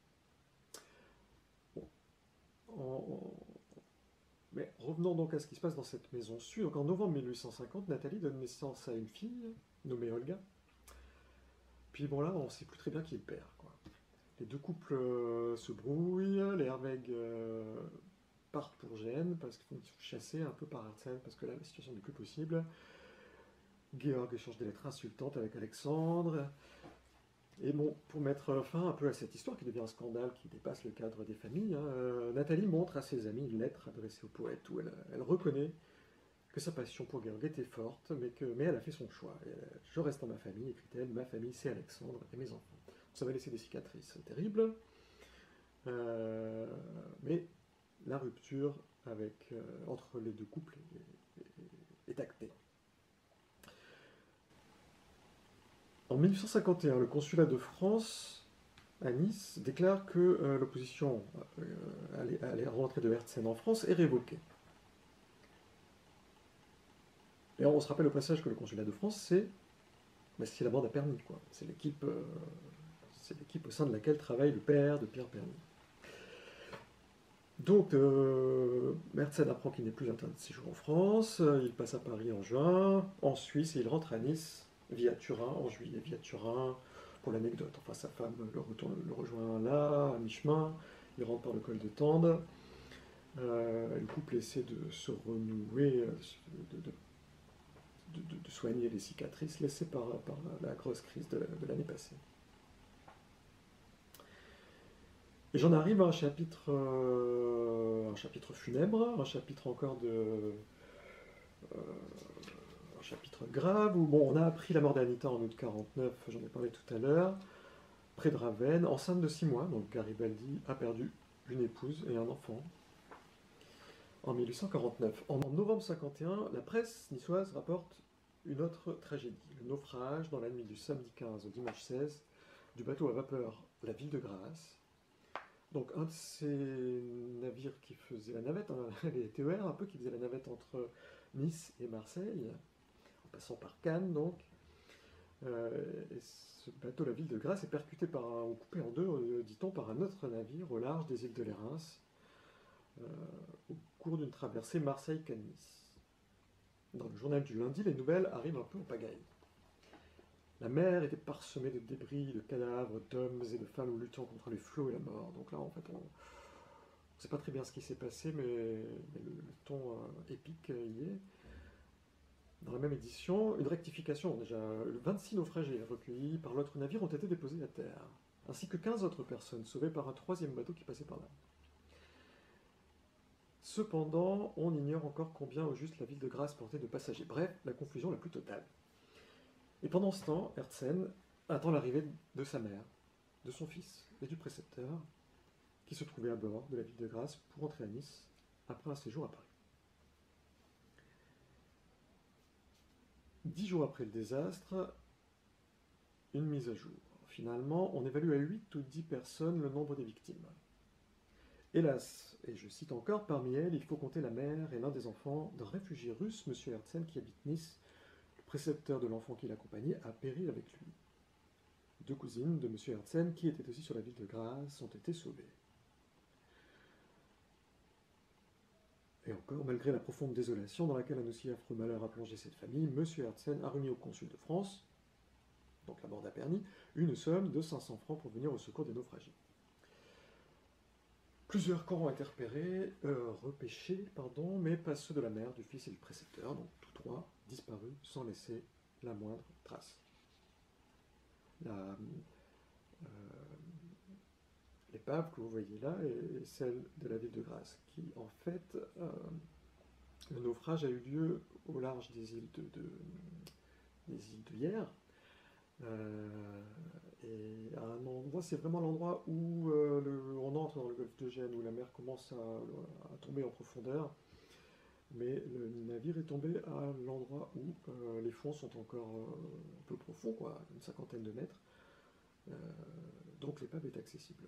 Bon. En, en, mais revenons donc à ce qui se passe dans cette maison Su. Donc en novembre mille huit cent cinquante, Nathalie donne naissance à une fille nommée Olga. Puis bon là, on ne sait plus très bien qui est le père, quoi. Les deux couples euh, se brouillent, les Herwegh euh, partent pour Gênes, parce qu'ils sont chassés un peu par Herzen, parce que là, la situation n'est plus possible. Georg échange des lettres insultantes avec Alexandre. Et bon, pour mettre fin un peu à cette histoire qui devient un scandale qui dépasse le cadre des familles, hein, euh, Nathalie montre à ses amis une lettre adressée au poète où elle, elle reconnaît que sa passion pour Georg était forte, mais, que, mais elle a fait son choix. Et, euh, je reste dans ma famille, écrit-elle, ma famille c'est Alexandre et mes enfants. Ça va laisser des cicatrices terribles, euh, mais la rupture avec, euh, entre les deux couples est, est, est actée. En mille huit cent cinquante et un, le consulat de France à Nice déclare que euh, l'opposition euh, à la rentrée de Herzen en France est révoquée. Et on se rappelle au passage que le consulat de France, c'est bah, la bande à Perny, quoi. C'est l'équipe euh, c'est l'équipe au sein de laquelle travaille le père de Pierre Perny. Donc, euh, Herzen apprend qu'il n'est plus interdit de séjour en France, il passe à Paris en juin, en Suisse, et il rentre à Nice via Turin, en juillet, via Turin, pour l'anecdote. Enfin, sa femme le, retourne, le rejoint là, à mi-chemin, il rentre par le col de Tende, euh, le couple essaie de se renouer, de, de, de, de, de soigner les cicatrices laissées par, par la grosse crise de, de l'année passée. Et j'en arrive à un chapitre, euh, un chapitre funèbre, un chapitre encore de... Euh, un chapitre grave, où bon, on a appris la mort d'Anita en août quarante-neuf, j'en ai parlé tout à l'heure, près de Ravenne, enceinte de six mois, donc Garibaldi a perdu une épouse et un enfant en mille huit cent quarante-neuf. En novembre cinquante et un, la presse niçoise rapporte une autre tragédie, le naufrage dans la nuit du samedi quinze au dimanche seize du bateau à vapeur La Ville de Grâce. Donc un de ces navires qui faisait la navette, hein, les T E R un peu, qui faisait la navette entre Nice et Marseille, en passant par Cannes donc. Euh, et ce bateau, la Ville de Grâce, est percuté par un, ou coupé en deux, euh, dit-on, par un autre navire au large des îles de Lérins. euh, au cours d'une traversée Marseille-Cannes. Dans le journal du lundi, les nouvelles arrivent un peu en pagaille. La mer était parsemée de débris, de cadavres, d'hommes et de femmes luttant contre les flots et la mort. Donc là, en fait, on ne sait pas très bien ce qui s'est passé, mais, mais le, le ton euh, épique euh, y est. Dans la même édition, une rectification. Déjà, vingt-six naufragés recueillis par l'autre navire ont été déposés à terre, ainsi que quinze autres personnes sauvées par un troisième bateau qui passait par là. Cependant, on ignore encore combien au juste la ville de Grasse portait de passagers. Bref, la confusion la plus totale. Et pendant ce temps, Herzen attend l'arrivée de sa mère, de son fils et du précepteur, qui se trouvaient à bord de la ville de Grasse pour entrer à Nice après un séjour à Paris. Dix jours après le désastre, une mise à jour. Finalement, on évalue à huit ou dix personnes le nombre des victimes. Hélas, et je cite encore, parmi elles, il faut compter la mère et l'un des enfants d'un réfugié russe, M. Herzen, qui habite Nice. Le précepteur de l'enfant qui l'accompagnait a péri avec lui. Deux cousines de M. Herzen, qui étaient aussi sur la ville de Grasse, ont été sauvées. Et encore, malgré la profonde désolation dans laquelle un aussi affreux malheur a plongé cette famille, M. Herzen a remis au consul de France, donc la mort d'Aperny, une somme de cinq cents francs pour venir au secours des naufragés. Plusieurs corps ont été repérés, euh, repêchés, pardon, mais pas ceux de la mère, du fils et du précepteur, donc tous trois disparus sans laisser la moindre trace. La, euh, l'épave que vous voyez là est celle de la ville de Grasse, qui en fait, euh, le naufrage a eu lieu au large des îles de, de, des îles de Hyères. Euh, et à un endroit, c'est vraiment l'endroit où euh, le, on entre dans le golfe de Gênes, où la mer commence à, à tomber en profondeur. Mais le navire est tombé à l'endroit où euh, les fonds sont encore euh, un peu profonds, quoi, une cinquantaine de mètres. Euh, donc l'épave est accessible.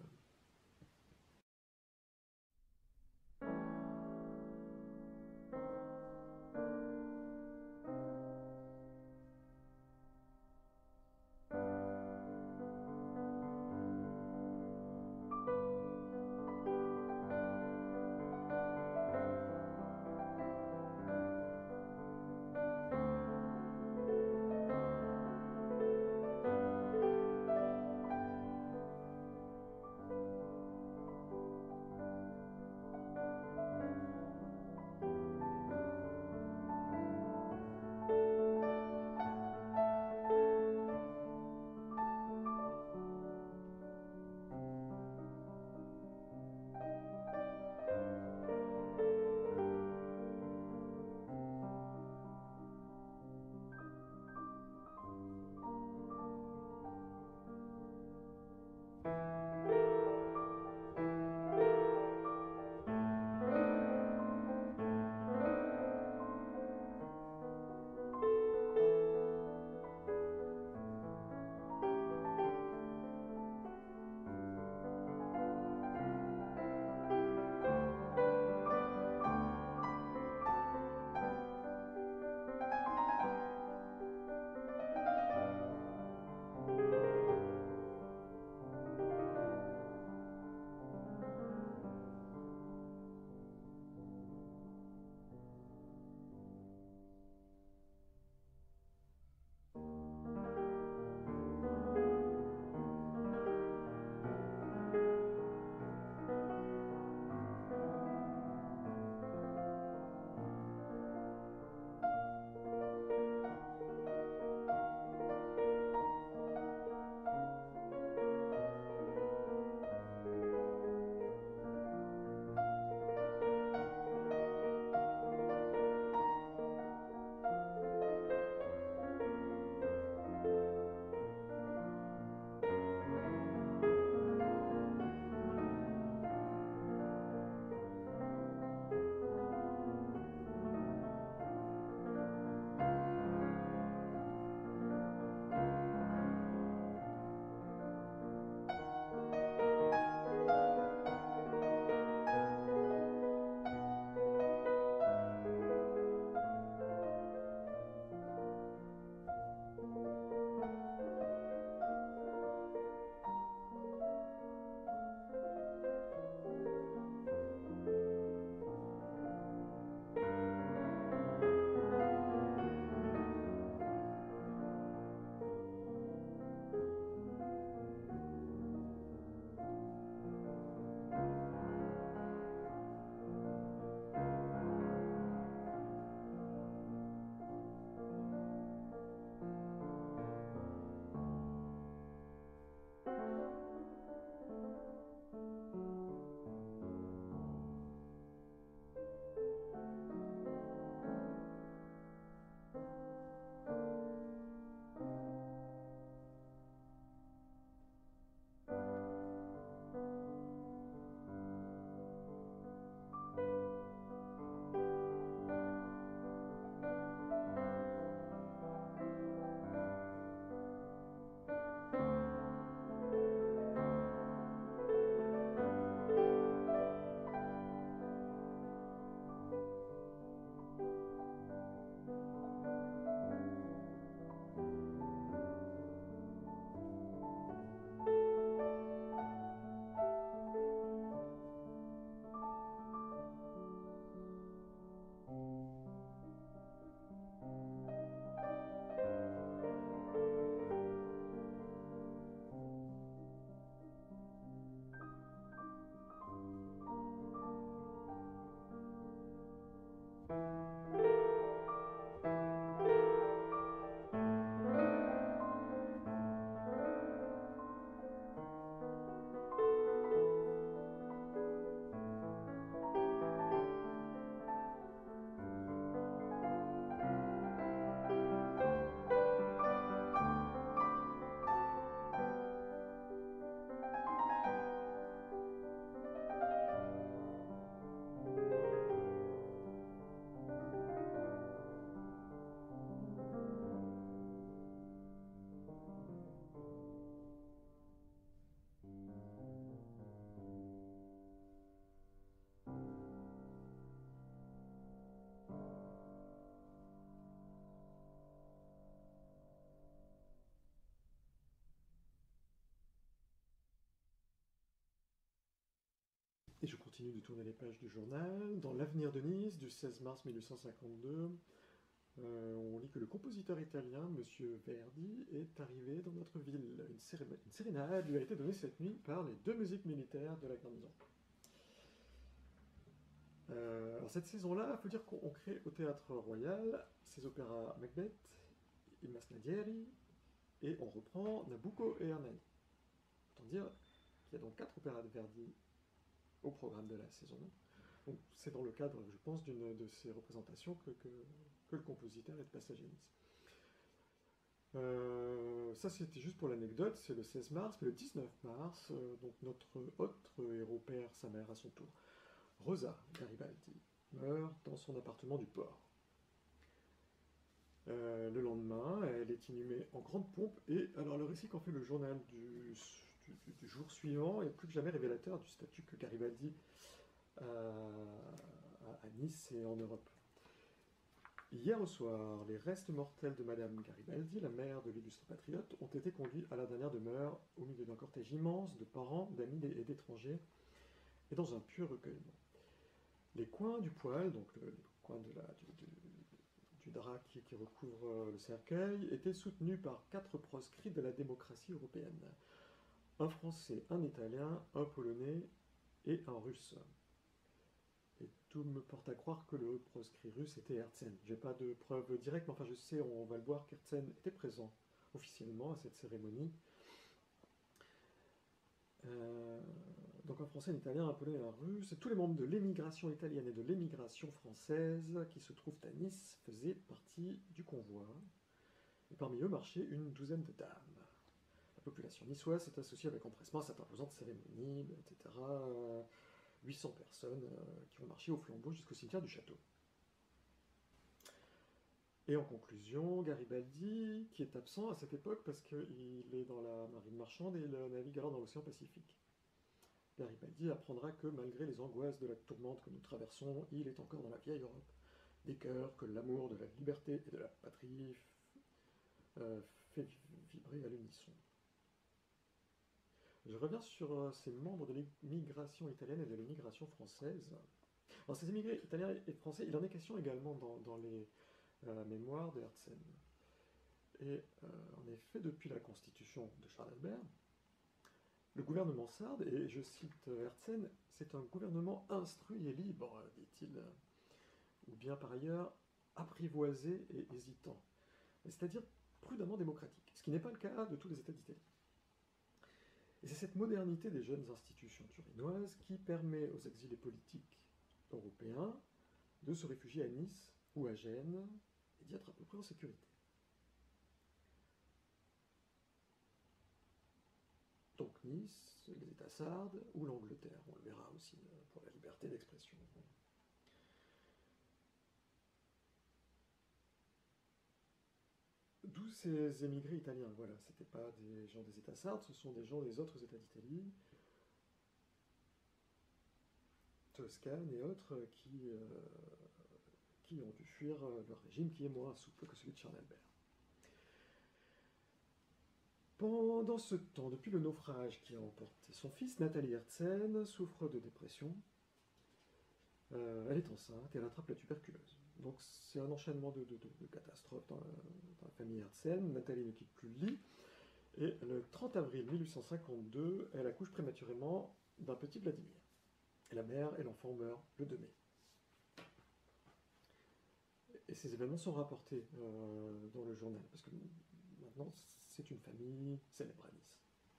continue de tourner les pages du journal. Dans l'Avenir de Nice, du seize mars mille huit cent cinquante-deux, euh, on lit que le compositeur italien, Monsieur Verdi, est arrivé dans notre ville. Une, séré une sérénade lui a été donnée cette nuit par les deux musiques militaires de la garnison. Euh, alors cette saison-là, il faut dire qu'on crée au Théâtre Royal ces opéras Macbeth, Il Masnadieri, et on reprend Nabucco et Hernani. Autant dire qu'il y a donc quatre opéras de Verdi au programme de la saison. Donc c'est dans le cadre, je pense, d'une de ces représentations que, que, que le compositeur est de passage à Nice. Euh, ça c'était juste pour l'anecdote, c'est le seize mars, mais le dix-neuf mars, euh, donc notre autre héros perd sa mère à son tour. Rosa Garibaldi meurt dans son appartement du port. Euh, le lendemain, elle est inhumée en grande pompe, et alors le récit qu'en fait le journal du, du, du jour suivant est plus que jamais révélateur du statut que Garibaldi a à Nice et en Europe. Hier au soir, les restes mortels de Madame Garibaldi, la mère de l'illustre patriote, ont été conduits à la dernière demeure au milieu d'un cortège immense de parents, d'amis et d'étrangers, et dans un pieux recueillement. Les coins du poêle, donc le, les coins de la, du, du, du drap qui, qui recouvre le cercueil, étaient soutenus par quatre proscrits de la démocratie européenne. Un Français, un Italien, un Polonais et un Russe. Et tout me porte à croire que le proscrit russe était Herzen. J'ai pas de preuves directes, mais enfin je sais, on va le voir, qu'Herzen était présent officiellement à cette cérémonie. Euh, donc un Français, un Italien, un Polonais et un Russe, et tous les membres de l'émigration italienne et de l'émigration française qui se trouvent à Nice faisaient partie du convoi. Et parmi eux marchait une douzaine de dames. La population niçoise s'est associée avec empressement à cette imposante cérémonie, et cetera. huit cents personnes euh, qui ont marché au flambeau jusqu'au cimetière du château. Et en conclusion, Garibaldi, qui est absent à cette époque parce qu'il est dans la marine marchande et il navigue alors dans l'océan Pacifique. Garibaldi apprendra que malgré les angoisses de la tourmente que nous traversons, il est encore dans la vieille Europe, des cœurs que l'amour de la liberté et de la patrie euh, fait vibrer à l'unisson. Je reviens sur euh, ces membres de l'immigration italienne et de l'immigration française. Alors ces immigrés italiens et français, il en est question également dans, dans les euh, mémoires de Herzen. Et euh, en effet, depuis la constitution de Charles Albert, le gouvernement sarde, et je cite Herzen, c'est un gouvernement instruit et libre, dit-il, ou bien par ailleurs apprivoisé et hésitant, c'est-à-dire prudemment démocratique, ce qui n'est pas le cas de tous les États d'Italie. Et c'est cette modernité des jeunes institutions turinoises qui permet aux exilés politiques européens de se réfugier à Nice ou à Gênes et d'y être à peu près en sécurité. Donc Nice, les États sardes ou l'Angleterre, on le verra aussi pour la liberté d'expression. D'où ces émigrés italiens, voilà, ce n'étaient pas des gens des États sardes, ce sont des gens des autres États d'Italie, Toscane et autres, qui, euh, qui ont dû fuir leur régime qui est moins souple que celui de Charles Albert. Pendant ce temps, depuis le naufrage qui a emporté son fils, Nathalie Herzen souffre de dépression. Euh, elle est enceinte et elle attrape la tuberculose. Donc c'est un enchaînement de, de, de, de catastrophes dans la, dans la famille Herzen. Nathalie ne quitte plus le lit. Et le trente avril mille huit cent cinquante-deux, elle accouche prématurément d'un petit Vladimir. Et la mère et l'enfant meurent le deux mai. Et ces événements sont rapportés euh, dans le journal, parce que maintenant c'est une famille célèbre à Nice.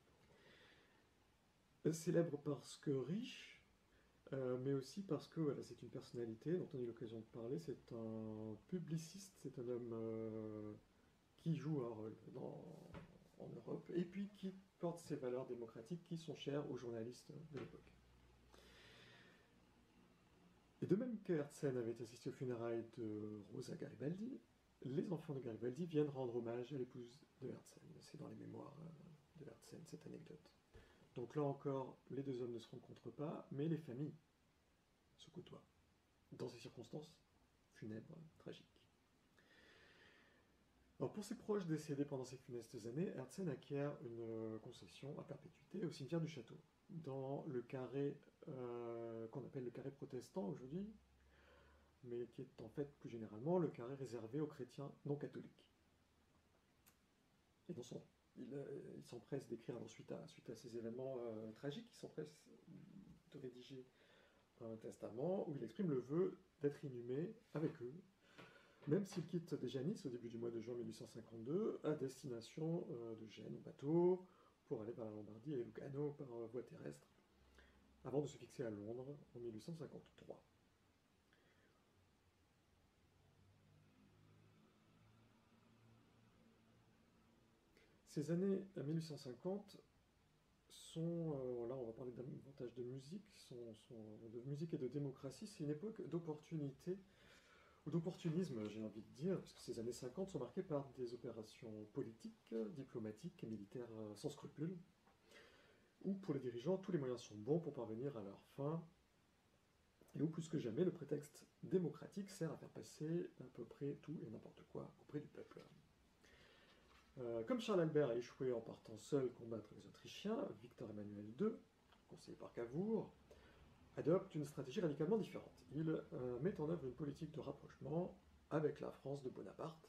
Célèbre parce que riche, Euh, mais aussi parce que voilà, c'est une personnalité dont on a eu l'occasion de parler, c'est un publiciste, c'est un homme euh, qui joue un rôle dans, en Europe, et puis qui porte ces valeurs démocratiques qui sont chères aux journalistes de l'époque. Et de même que Herzen avait assisté aux funérailles de Rosa Garibaldi, les enfants de Garibaldi viennent rendre hommage à l'épouse de Herzen. C'est dans les mémoires de Herzen, cette anecdote. Donc là encore, les deux hommes ne se rencontrent pas, mais les familles se côtoient, dans ces circonstances funèbres, tragiques. Alors pour ses proches décédés pendant ces funestes années, Herzen acquiert une concession à perpétuité au cimetière du château, dans le carré euh, qu'on appelle le carré protestant aujourd'hui, mais qui est en fait plus généralement le carré réservé aux chrétiens non catholiques. Et dans son, il, euh, il s'empresse d'écrire, alors suite à, suite à ces événements euh, tragiques, il s'empresse de rédiger un testament où il exprime le vœu d'être inhumé avec eux, même s'il quitte déjà Nice au début du mois de juin mille huit cent cinquante-deux, à destination euh, de Gênes en bateau, pour aller vers la Lombardie et Lugano par euh, voie terrestre, avant de se fixer à Londres en mille huit cent cinquante-trois. Ces années mille huit cent cinquante sont, euh, là on va parler davantage de musique, sont, sont de musique et de démocratie, c'est une époque d'opportunité, ou d'opportunisme j'ai envie de dire, parce que ces années cinquante sont marquées par des opérations politiques, diplomatiques et militaires euh, sans scrupules, où pour les dirigeants tous les moyens sont bons pour parvenir à leur fin, et où plus que jamais le prétexte démocratique sert à faire passer à peu près tout et n'importe quoi auprès du peuple. Euh, comme Charles Albert a échoué en partant seul combattre les Autrichiens, Victor Emmanuel deux, conseillé par Cavour, adopte une stratégie radicalement différente. Il euh, met en œuvre une politique de rapprochement avec la France de Bonaparte,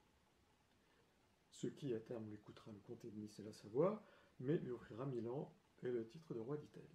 ce qui à terme lui coûtera le comté de Nice et la Savoie, mais lui offrira Milan et le titre de roi d'Italie.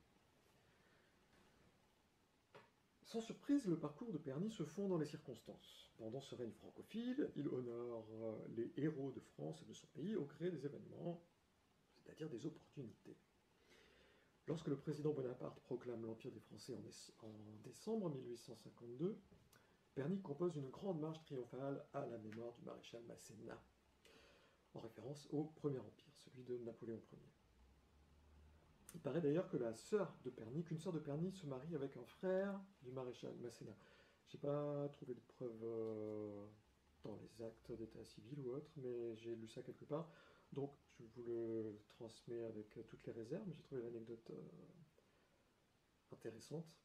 Sans surprise, le parcours de Perny se fond dans les circonstances. Pendant ce règne francophile, il honore les héros de France et de son pays au gré des événements, c'est-à-dire des opportunités. Lorsque le président Bonaparte proclame l'Empire des Français en décembre mille huit cent cinquante-deux, Perny compose une grande marche triomphale à la mémoire du maréchal Masséna, en référence au Premier Empire, celui de Napoléon Ier. Il paraît d'ailleurs que la sœur de Perny, qu'une sœur de Perny se marie avec un frère du maréchal Masséna. Je n'ai pas trouvé de preuves euh, dans les actes d'état civil ou autre, mais j'ai lu ça quelque part. Donc je vous le transmets avec toutes les réserves, mais j'ai trouvé l'anecdote euh, intéressante.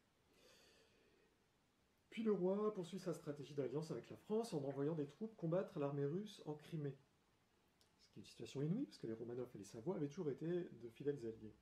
Puis le roi poursuit sa stratégie d'alliance avec la France en envoyant des troupes combattre l'armée russe en Crimée. Ce qui est une situation inouïe, parce que les Romanov et les Savoie avaient toujours été de fidèles alliés.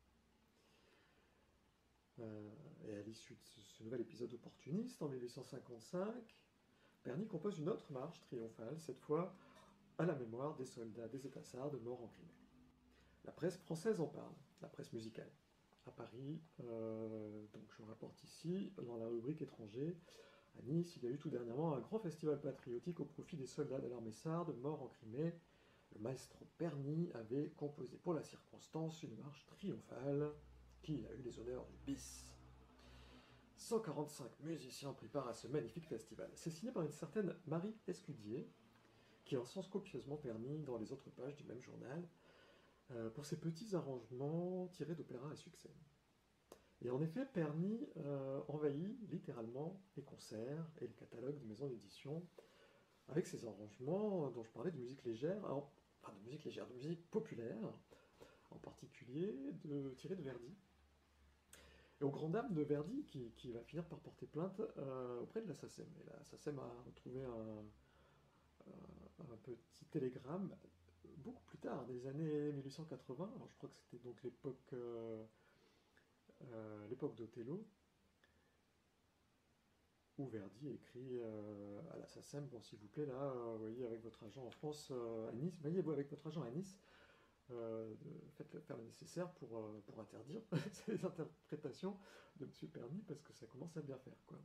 Euh, et à l'issue de ce, ce nouvel épisode opportuniste, en mille huit cent cinquante-cinq, Perny compose une autre marche triomphale, cette fois à la mémoire des soldats des États-sardes morts en Crimée. La presse française en parle, la presse musicale. À Paris, euh, donc je rapporte ici, dans la rubrique étranger, à Nice, il y a eu tout dernièrement un grand festival patriotique au profit des soldats de l'armée sarde morts en Crimée. Le maestro Perny avait composé pour la circonstance une marche triomphale qui a eu les honneurs du bis. cent quarante-cinq musiciens pris part à ce magnifique festival. C'est signé par une certaine Marie Escudier, qui encense copieusement Perny dans les autres pages du même journal, euh, pour ses petits arrangements tirés d'opéras à succès. Et en effet, Perny euh, envahit littéralement les concerts et le catalogue de maisons d'édition avec ses arrangements dont je parlais de musique légère, alors, enfin de musique légère, de musique populaire, en particulier de, tirée de Verdi. Et aux grandes dames de Verdi, qui, qui va finir par porter plainte euh, auprès de la SACEM. Et la SACEM a retrouvé un, un, un petit télégramme beaucoup plus tard, des années mille huit cent quatre-vingts, alors je crois que c'était donc l'époque euh, euh, l'époque d'Othello, où Verdi écrit euh, à la SACEM, bon s'il vous plaît, là, euh, vous voyez, avec votre agent en France, euh, à Nice, voyez, vous avec votre agent à Nice, euh, faites faire le nécessaire pour, euh, pour interdire ces interprétations de M. Perny, parce que ça commence à bien faire, quoi.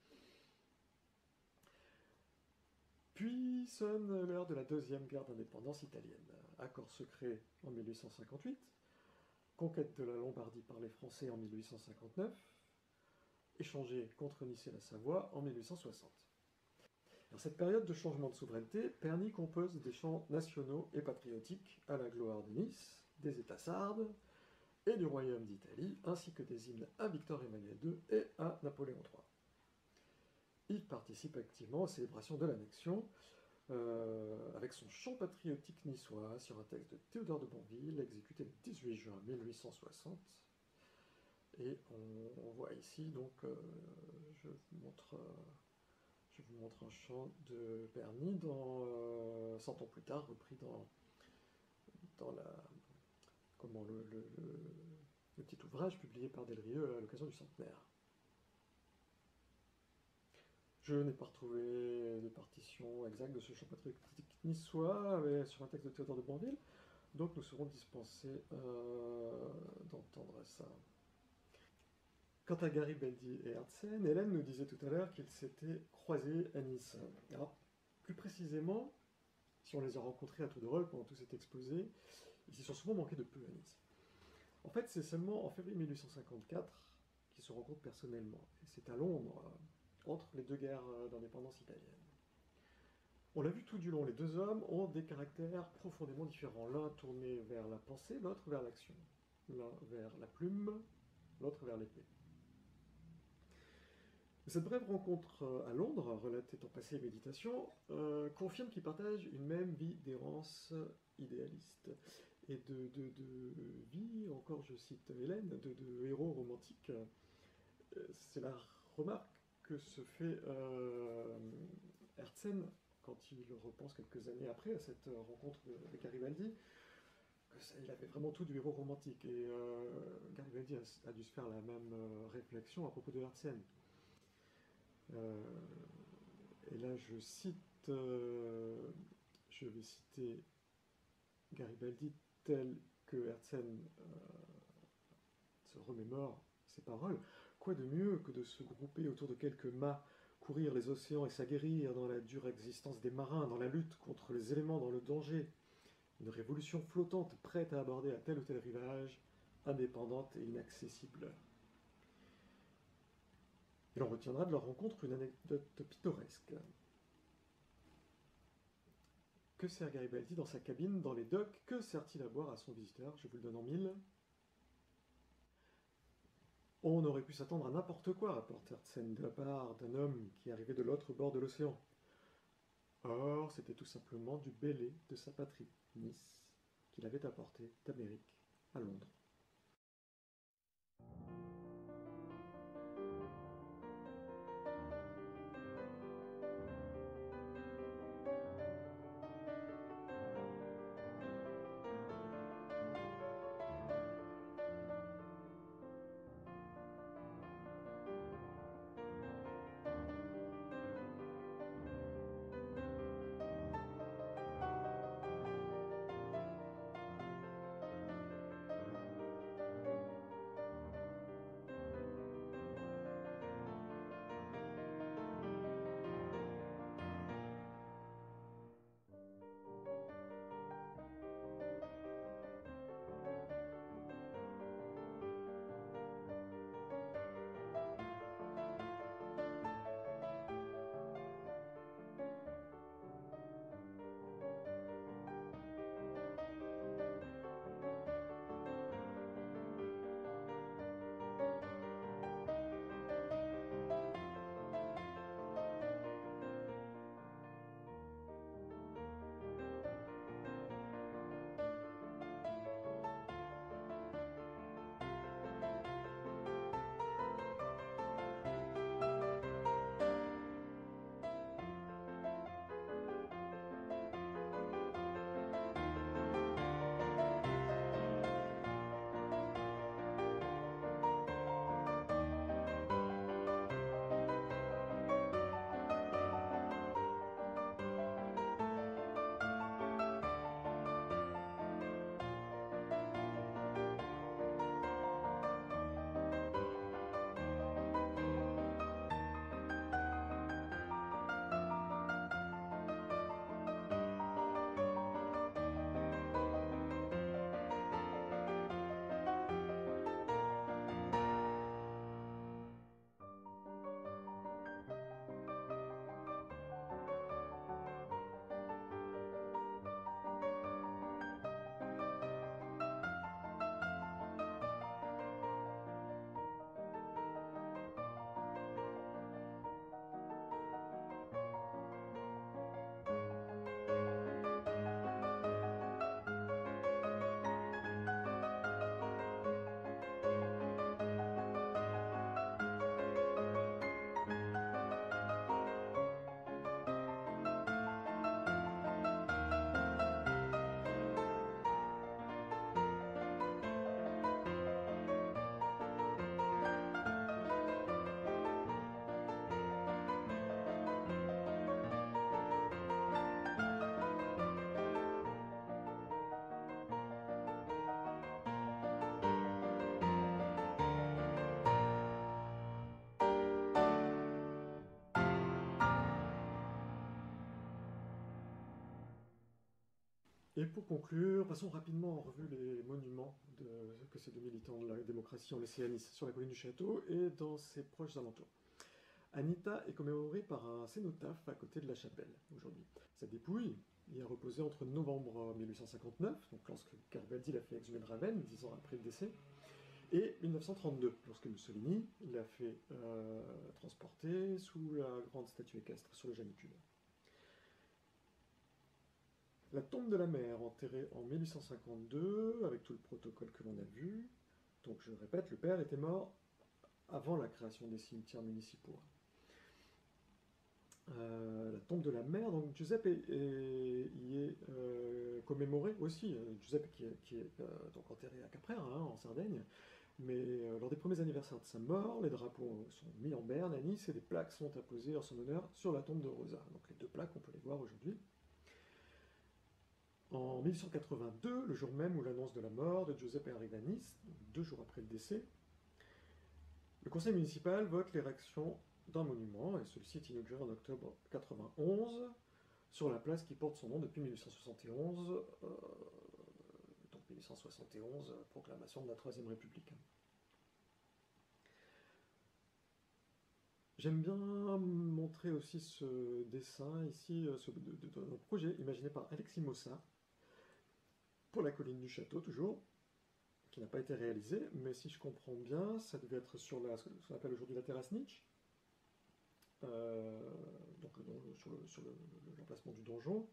Puis sonne l'heure de la deuxième guerre d'indépendance italienne. Accord secret en mille huit cent cinquante-huit, conquête de la Lombardie par les Français en mille huit cent cinquante-neuf, échangé contre Nice et la Savoie en mille huit cent soixante. Dans cette période de changement de souveraineté, Perny compose des chants nationaux et patriotiques à la gloire de Nice, des États sardes et du Royaume d'Italie, ainsi que des hymnes à Victor Emmanuel deux et à Napoléon trois. Il participe activement aux célébrations de l'annexion, euh, avec son chant patriotique niçois sur un texte de Théodore de Banville, exécuté le dix-huit juin mille huit cent soixante. Et on, on voit ici, donc, euh, je, vous montre, euh, je vous montre un chant de Perny, dans, euh, cent ans plus tard, repris dans, dans la, comment, le, le, le, le petit ouvrage publié par Delrieux à l'occasion du centenaire. Je n'ai pas retrouvé de partition exacte de ce chant patriotique niçois mais sur un texte de Théodore de Banville, donc nous serons dispensés euh, d'entendre ça. Quant à Garibaldi et Herzen, Hélène nous disait tout à l'heure qu'ils s'étaient croisés à Nice. Alors, plus précisément, si on les a rencontrés à tour de rôle pendant tout cet exposé, ils s'y sont souvent manqués de peu à Nice. En fait, c'est seulement en février mille huit cent cinquante-quatre qu'ils se rencontrent personnellement. Et c'est à Londres, entre les deux guerres d'indépendance italienne. On l'a vu tout du long, les deux hommes ont des caractères profondément différents. L'un tourné vers la pensée, l'autre vers l'action. L'un vers la plume, l'autre vers l'épée. Cette brève rencontre à Londres, relatée en passé et méditation, euh, confirme qu'ils partagent une même vie d'errance idéaliste et de, de, de vie, encore je cite Hélène, de, de héros romantiques. C'est la remarque que se fait euh, Herzen quand il repense quelques années après à cette rencontre de Garibaldi, que ça, il avait vraiment tout du héros romantique. Et euh, Garibaldi a, a dû se faire la même euh, réflexion à propos de Herzen. Euh, et là, je cite, euh, je vais citer Garibaldi tel que Herzen euh, se remémore ses paroles. Quoi de mieux que de se grouper autour de quelques mâts, courir les océans et s'aguerrir dans la dure existence des marins, dans la lutte contre les éléments, dans le danger. Une révolution flottante prête à aborder à tel ou tel rivage, indépendante et inaccessible. Et l'on retiendra de leur rencontre une anecdote pittoresque. Que sert Garibaldi dans sa cabine, dans les docks? Que sert-il à boire à son visiteur? Je vous le donne en mille. On aurait pu s'attendre à n'importe quoi, rapporte Herzen, de la part d'un homme qui arrivait de l'autre bord de l'océan. Or, c'était tout simplement du bel lait de sa patrie, Nice, qu'il avait apporté d'Amérique à Londres. Et pour conclure, passons rapidement en revue les monuments de, que ces deux militants de la démocratie ont laissés à Nice, sur la colline du Château et dans ses proches alentours. Anita est commémorée par un cénotaphe à côté de la chapelle, aujourd'hui. Sa dépouille y a reposé entre novembre mille huit cent cinquante-neuf, donc lorsque Garibaldi l'a fait exhumer de Ravenne, dix ans après le décès, et mille neuf cent trente-deux, lorsque Mussolini l'a fait euh, transporter sous la grande statue équestre sur le Janicule. La tombe de la mère, enterrée en mille huit cent cinquante-deux, avec tout le protocole que l'on a vu. Donc je répète, le père était mort avant la création des cimetières municipaux. Euh, la tombe de la mère, donc Giuseppe est, est, y est euh, commémoré aussi. Giuseppe qui est, qui est euh, donc enterré à Caprera, hein, en Sardaigne. Mais euh, lors des premiers anniversaires de sa mort, les drapeaux sont mis en berne à Nice et des plaques sont apposées en son honneur sur la tombe de Rosa. Donc les deux plaques, on peut les voir aujourd'hui. En mille huit cent quatre-vingt-deux, le jour même où l'annonce de la mort de Giuseppe arrive à Nice, deux jours après le décès, le conseil municipal vote l'érection d'un monument, et celui-ci est inauguré en octobre mille huit cent quatre-vingt-onze, sur la place qui porte son nom depuis mille huit cent soixante et onze, euh, donc mille huit cent soixante et onze, proclamation de la Troisième République. J'aime bien montrer aussi ce dessin ici, ce de, de, de, de projet imaginé par Alexis Mossa, pour la colline du Château, toujours, qui n'a pas été réalisé, mais si je comprends bien, ça devait être sur la, ce qu'on appelle aujourd'hui la terrasse Nietzsche, euh, donc le, sur, le, sur le, l'emplacement du donjon.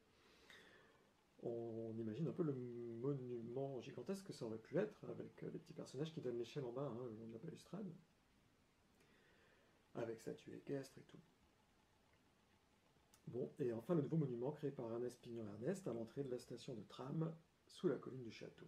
On imagine un peu le monument gigantesque que ça aurait pu être, avec les petits personnages qui donnent l'échelle en bas, hein, le long de la balustrade, avec statue équestre et tout. Bon, et enfin le nouveau monument créé par Ernest Pignon-Ernest à l'entrée de la station de tram sous la colline du Château.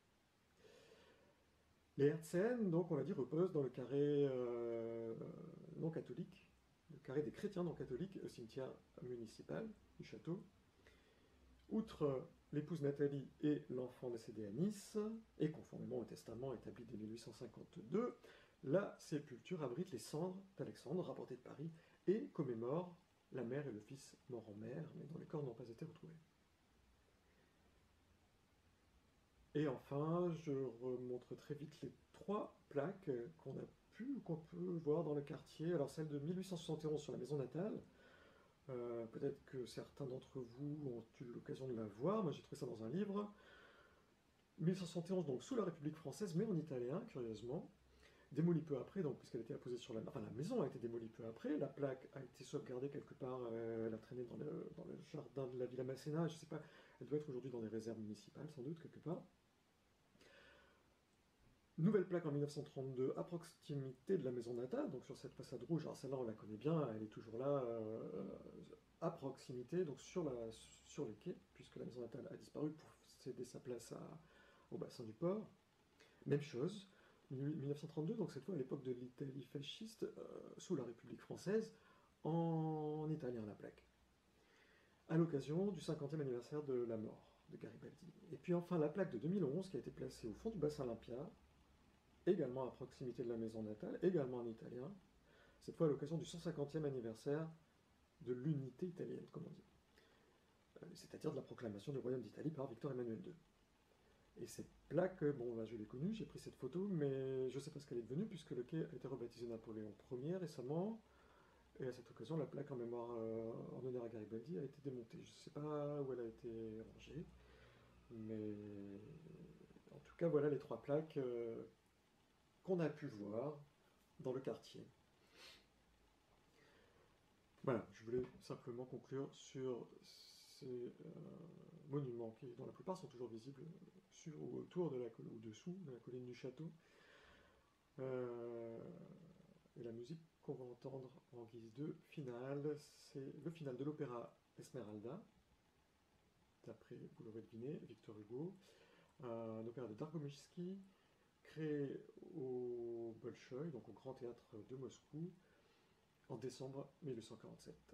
Les Hertzen, donc on l'a dit, reposent dans le carré euh, non catholique, le carré des chrétiens non catholiques au cimetière municipal du Château. Outre l'épouse Nathalie et l'enfant décédé à Nice, et conformément au testament établi dès mille huit cent cinquante-deux, la sépulture abrite les cendres d'Alexandre rapportées de Paris et commémore la mère et le fils morts en mer, mais dont les corps n'ont pas été retrouvés. Et enfin, je remontre très vite les trois plaques qu'on a pu ou qu'on peut voir dans le quartier. Alors celle de mille huit cent soixante et onze sur la maison natale, euh, peut-être que certains d'entre vous ont eu l'occasion de la voir, moi j'ai trouvé ça dans un livre. mille huit cent soixante et onze, donc sous la République française, mais en italien, curieusement. Démolie peu après, donc puisqu'elle était apposée sur la... Enfin, la maison a été démolie peu après, la plaque a été sauvegardée quelque part, euh, elle a traîné dans le, dans le jardin de la Villa Masséna, je ne sais pas, elle doit être aujourd'hui dans les réserves municipales, sans doute, quelque part. Nouvelle plaque en mille neuf cent trente-deux à proximité de la maison natale, donc sur cette façade rouge, alors celle-là on la connaît bien, elle est toujours là, euh, à proximité, donc sur, la, sur le quai, puisque la maison natale a disparu pour céder sa place à, au bassin du port. Même chose, mille neuf cent trente-deux, donc cette fois à l'époque de l'Italie fasciste, euh, sous la République française, en italien la plaque, à l'occasion du cinquantième anniversaire de la mort de Garibaldi. Et puis enfin la plaque de deux mille onze qui a été placée au fond du bassin Olympia, également à proximité de la maison natale, également en italien, cette fois à l'occasion du cent cinquantième anniversaire de l'unité italienne, comme on dit, c'est-à-dire de la proclamation du royaume d'Italie par Victor Emmanuel deux. Et cette plaque, bon, bah, je l'ai connue, j'ai pris cette photo, mais je ne sais pas ce qu'elle est devenue, puisque le quai a été rebaptisé Napoléon Ier récemment, et à cette occasion, la plaque en mémoire, euh, en honneur à Garibaldi a été démontée. Je ne sais pas où elle a été rangée, mais en tout cas, voilà les trois plaques euh, qu'on a pu voir dans le quartier. Voilà, je voulais simplement conclure sur ces euh, monuments qui, dont la plupart sont toujours visibles sur ou autour de la colline, ou dessous de la colline du Château. Euh, et la musique qu'on va entendre en guise de finale, c'est le final de l'opéra Esmeralda, d'après, vous l'aurez deviné, Victor Hugo, un opéra de Dargomishski, créé au Bolchoï, donc au Grand Théâtre de Moscou, en décembre mille huit cent quarante-sept.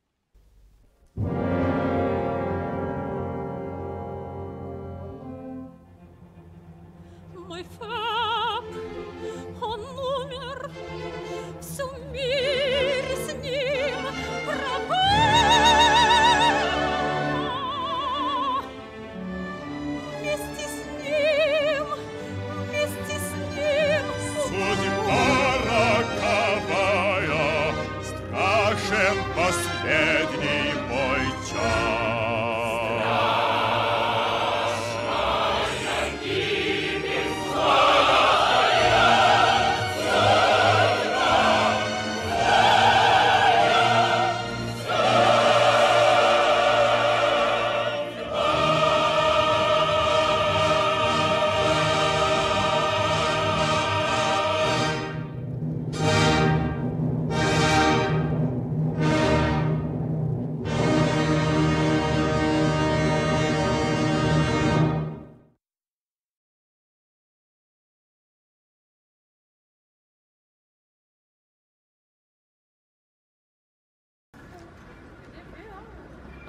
Мой фак, он умер, все в мире с ним пропало.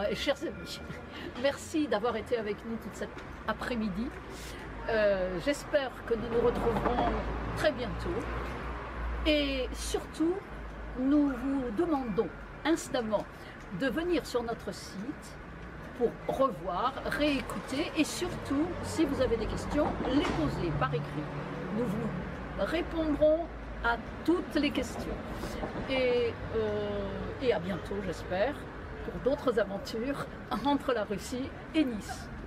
euh, chers amis, merci d'avoir été avec nous toute cette après-midi. Euh, J'espère que nous nous retrouverons très bientôt. Et surtout, nous vous demandons instamment de venir sur notre site pour revoir, réécouter et surtout, si vous avez des questions, les poser par écrit. Nous vous répondrons à toutes les questions. Et, euh, et à bientôt, j'espère, pour d'autres aventures entre la Russie et Nice.